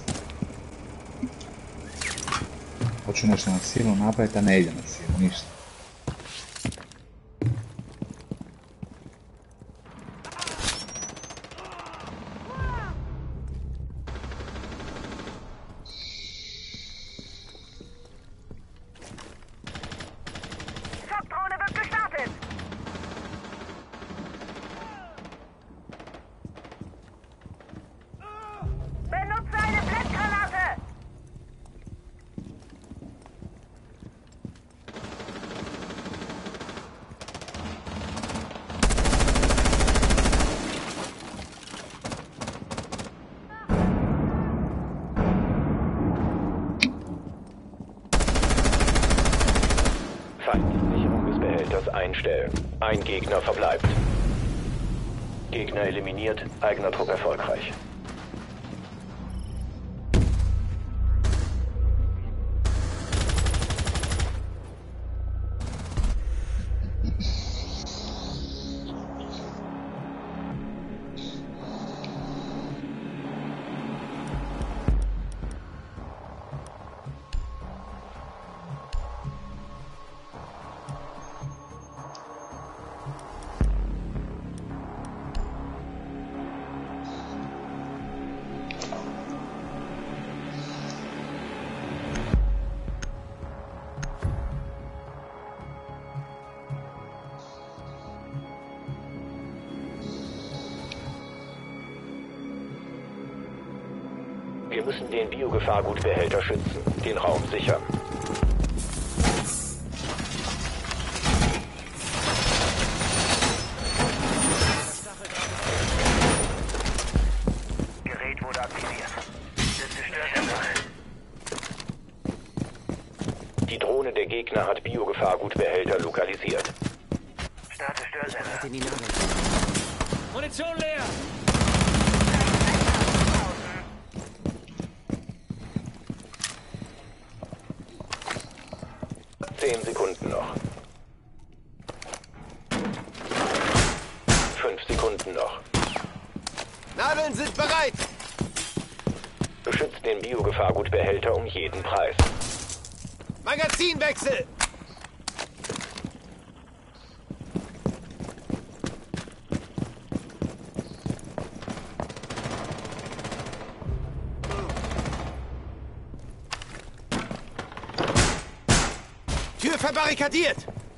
Hoću nešto na silu napraviti, a ne ide na silu, ništa. Sicherung des Behälters einstellen. Ein Gegner verbleibt. Gegner eliminiert, eigener Trupp erfolgreich. Wir müssen den Biogefahrgutbehälter schützen, den Raum sichern. Gerät wurde aktiviert. Störsignal. Die Drohne der Gegner hat Biogefahrgutbehälter lokalisiert. Starte Störsender. Bereite die Nadeln. Munition leer! 10 Sekunden noch. 5 Sekunden noch. Nadeln sind bereit! Beschützt den Biogefahrgutbehälter um jeden Preis. Magazinwechsel! Tür verbarrikadiert!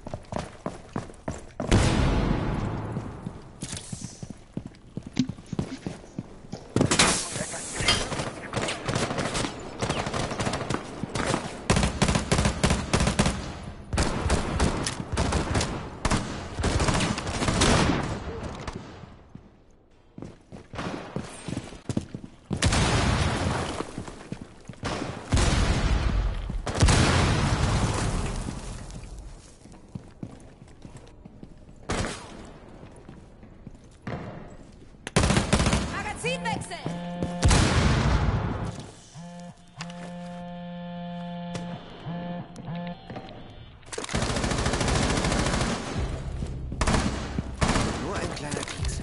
Magazinwechsel! Nur ein kleiner Keks.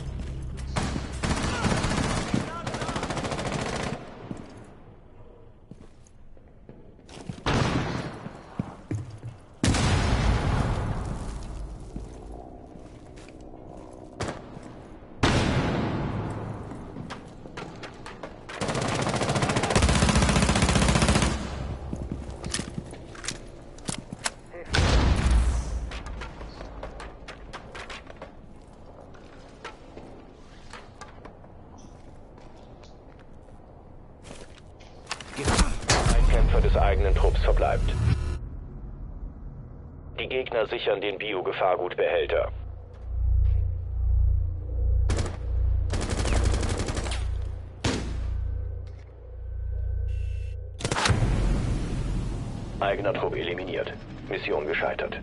Ein Kämpfer des eigenen Trupps verbleibt. Die Gegner sichern den Biogefahrgutbehälter. Eigener Trupp eliminiert. Mission gescheitert.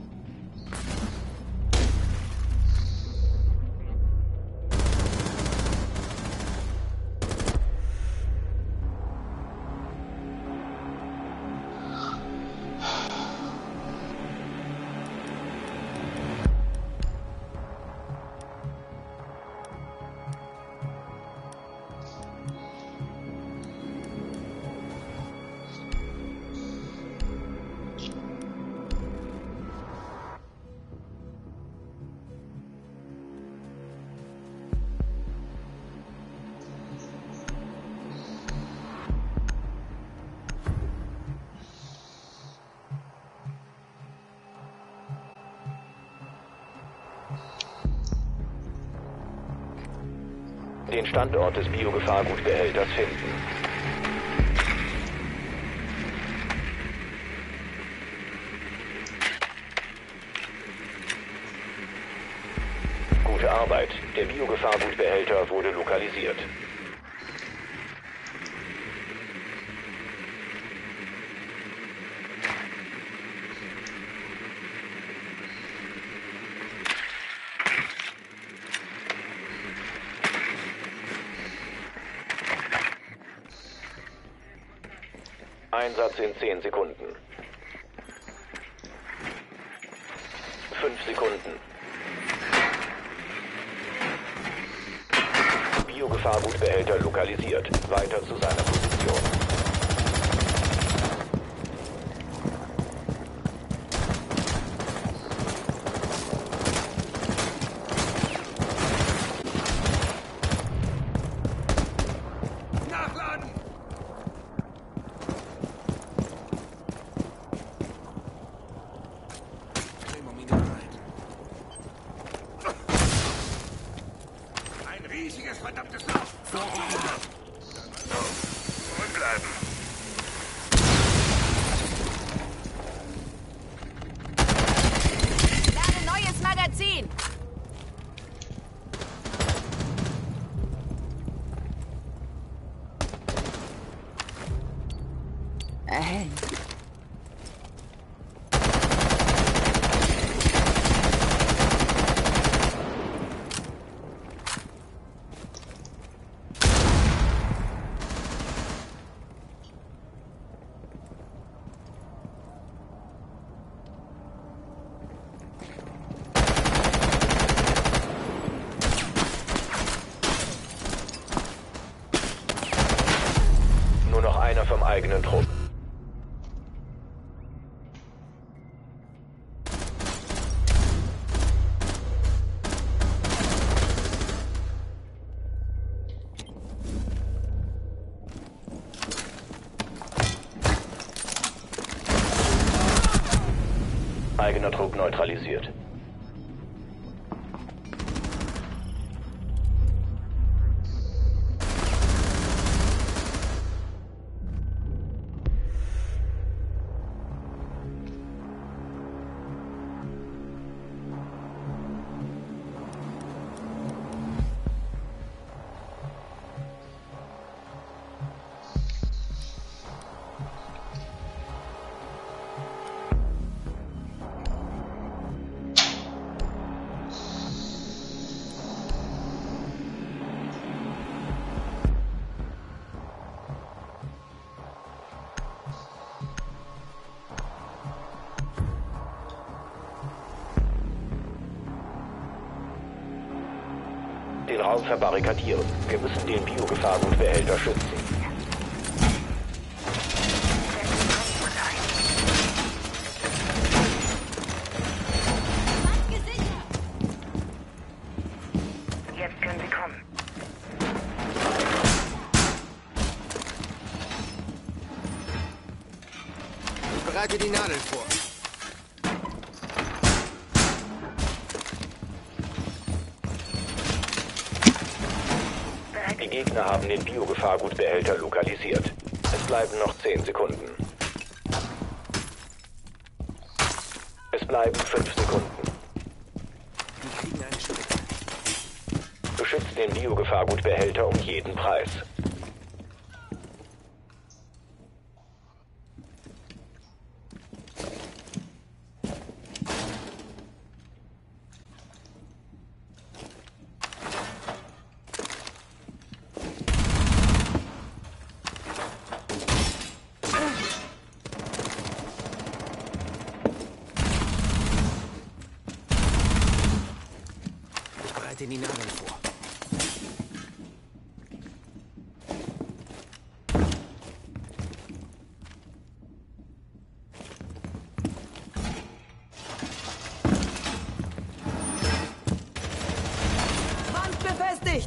Den Standort des Biogefahrgutbehälters finden. Gute Arbeit. Der Biogefahrgutbehälter wurde lokalisiert. Einsatz in 10 Sekunden. 5 Sekunden. Biogefahrgutbehälter lokalisiert. Weiter zu seiner Position. Nachladen! Ein riesiges, verdammtes Loch! Eigener Trupp neutralisiert. Den Raum verbarrikadieren. Wir müssen den Biogefahrgutbehälter schützen. Jetzt können Sie kommen. Ich bereite die Nadeln vor. Die Gegner haben den Biogefahrgutbehälter lokalisiert. Es bleiben noch 10 Sekunden. Es bleiben 5 Sekunden. Die kriegen eine Spritze. Beschützt den Biogefahrgutbehälter um jeden Preis. Ich bereite die Nadeln vor. Wand befestigt!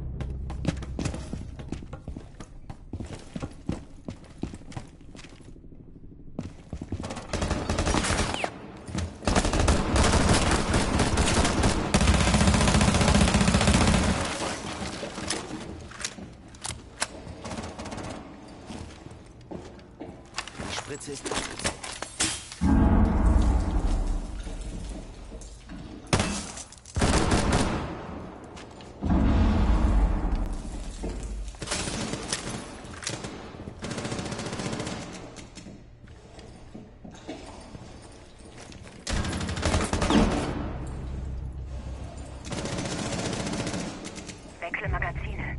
Die Spritze ist abgezogen. Wechsle Magazine.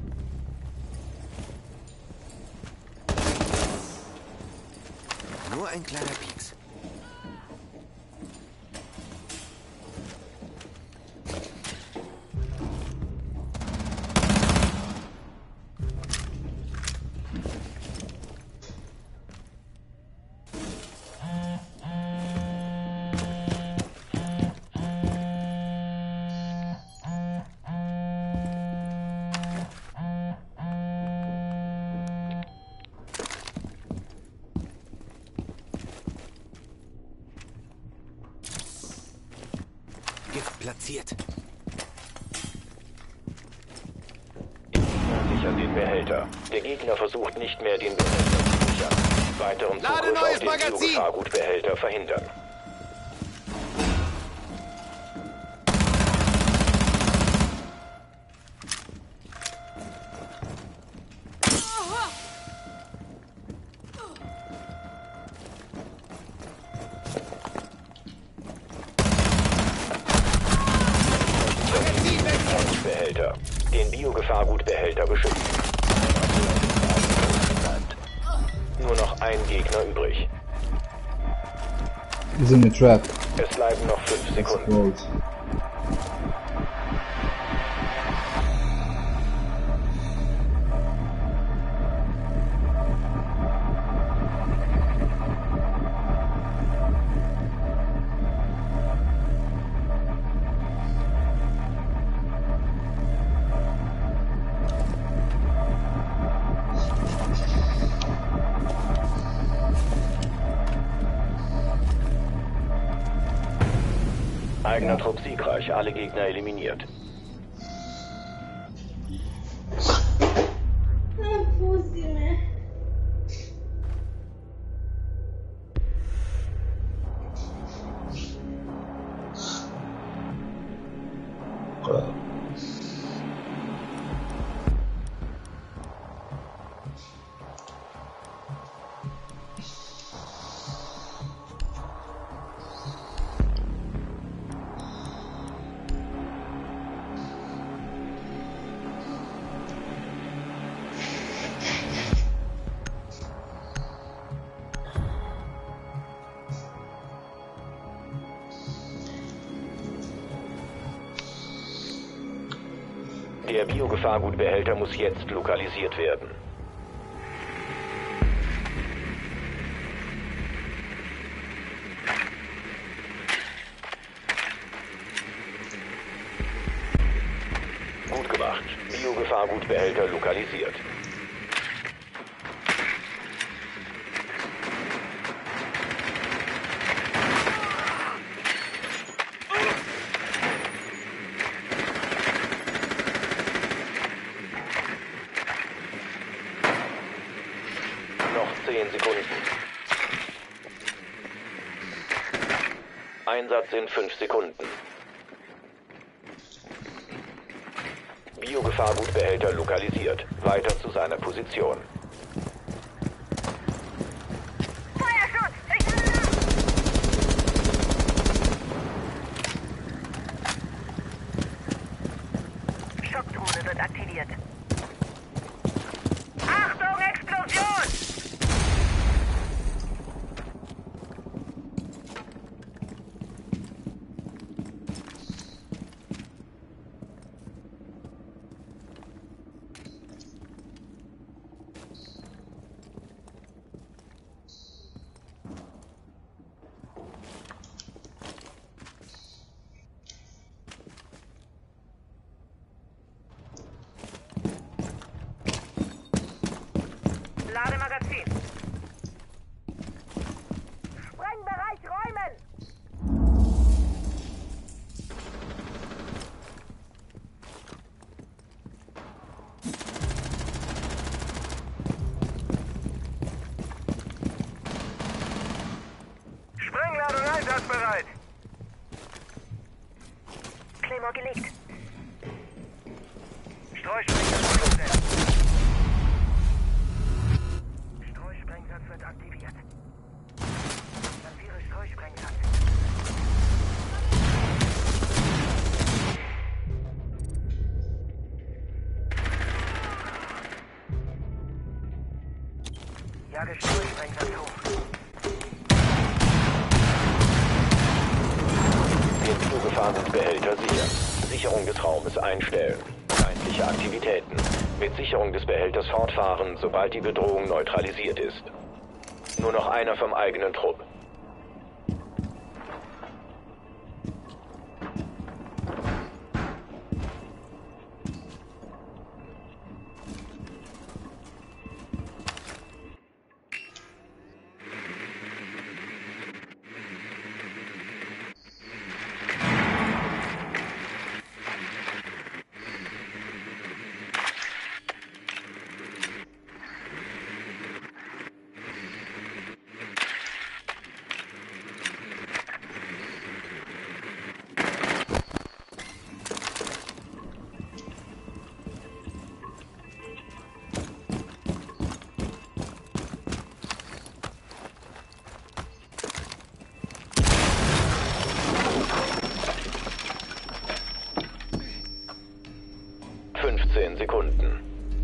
Nur ein kleiner Pieks. Gift platziert. Sichern den Behälter. Der Gegner versucht nicht mehr, den Behälter zu sichern. Weiteren Lade Zugriff neues auf den Magazin! Biogefahrgutbehälter verhindern. Behälter. Den Biogefahrgutbehälter beschützen. Nur noch ein Gegner übrig. He's in the trap. Es bleiben noch 5 That's Sekunden. great. Eigener Trupp siegreich, alle Gegner eliminiert. Der Biogefahrgutbehälter muss jetzt lokalisiert werden. Gut gemacht. Biogefahrgutbehälter lokalisiert. Noch 10 Sekunden. Einsatz in 5 Sekunden. Biogefahrgutbehälter lokalisiert. Weiter zu seiner Position. Feuerschutz! Schockdrohne wird aktiviert. Achtung, Explosion! Lademagazin. Sprengbereich räumen! Sprengladung einsatzbereit. Claymore gelegt. Streusprengsatz eingesetzt. Streusprengsatz wird aktiviert. Lanciere Streusprengsatz. Jage Streusprengsatz hoch. Den Biogefahrgutbehälter sichern. Sicherung des Raumes einstellen. Feindliche Aktivitäten. Mit Sicherung des Behälters fortfahren, sobald die Bedrohung neutralisiert ist. Nur noch einer vom eigenen Trupp. Sekunden.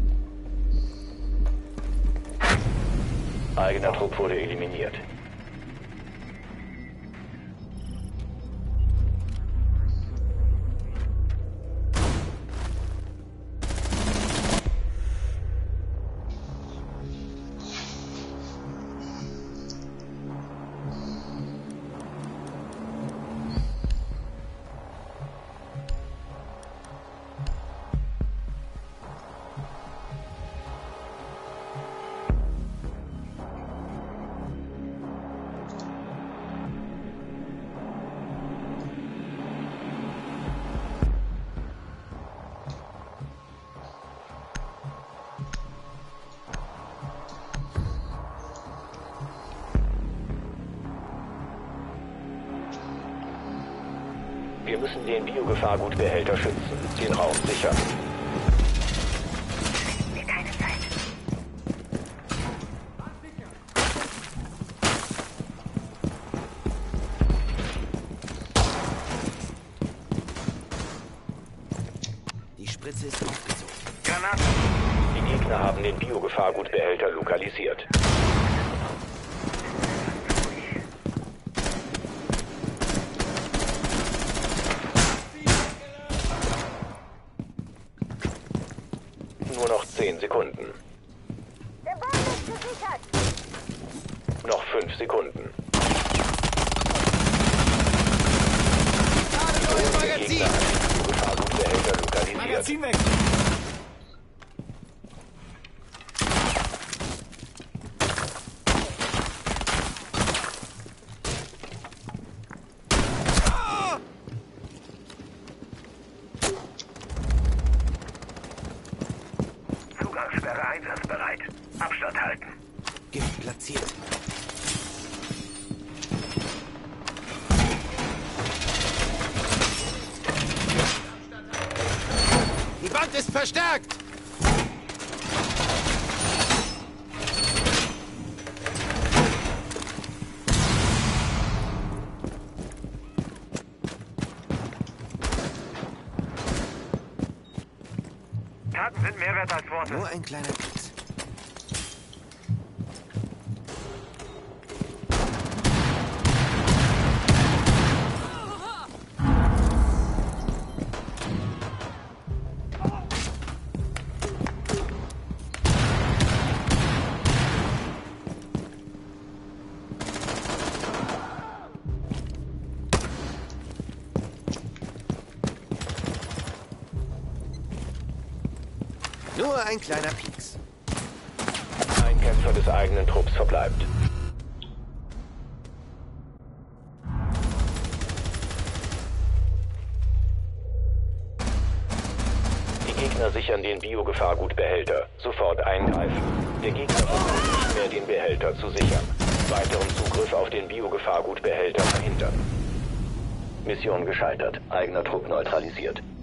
Eigener Trupp wurde eliminiert. Wir müssen den Biogefahrgutbehälter schützen. Den Raum sichern. Keine Zeit. Die Spritze ist aufgezogen. Granate. Die Gegner haben den Biogefahrgutbehälter lokalisiert. Nur noch 10 Sekunden. Der Ball ist gesichert. Noch 5 Sekunden. Der Gegner hat den Biogefahrgutbehälter lokalisiert. Magazin weg! Zugangssperre einsatzbereit. Abstand halten. Gift platziert. Die Wand ist verstärkt! Taten sind mehr wert als Worte. Nur ein kleiner Pieks. Nur ein kleiner Pieks. Ein Kämpfer des eigenen Trupps verbleibt. Die Gegner sichern den Biogefahrgutbehälter. Sofort eingreifen. Der Gegner versucht nicht mehr, den Behälter zu sichern. Weiteren Zugriff auf den Biogefahrgutbehälter verhindern. Mission gescheitert. Eigener Trupp neutralisiert.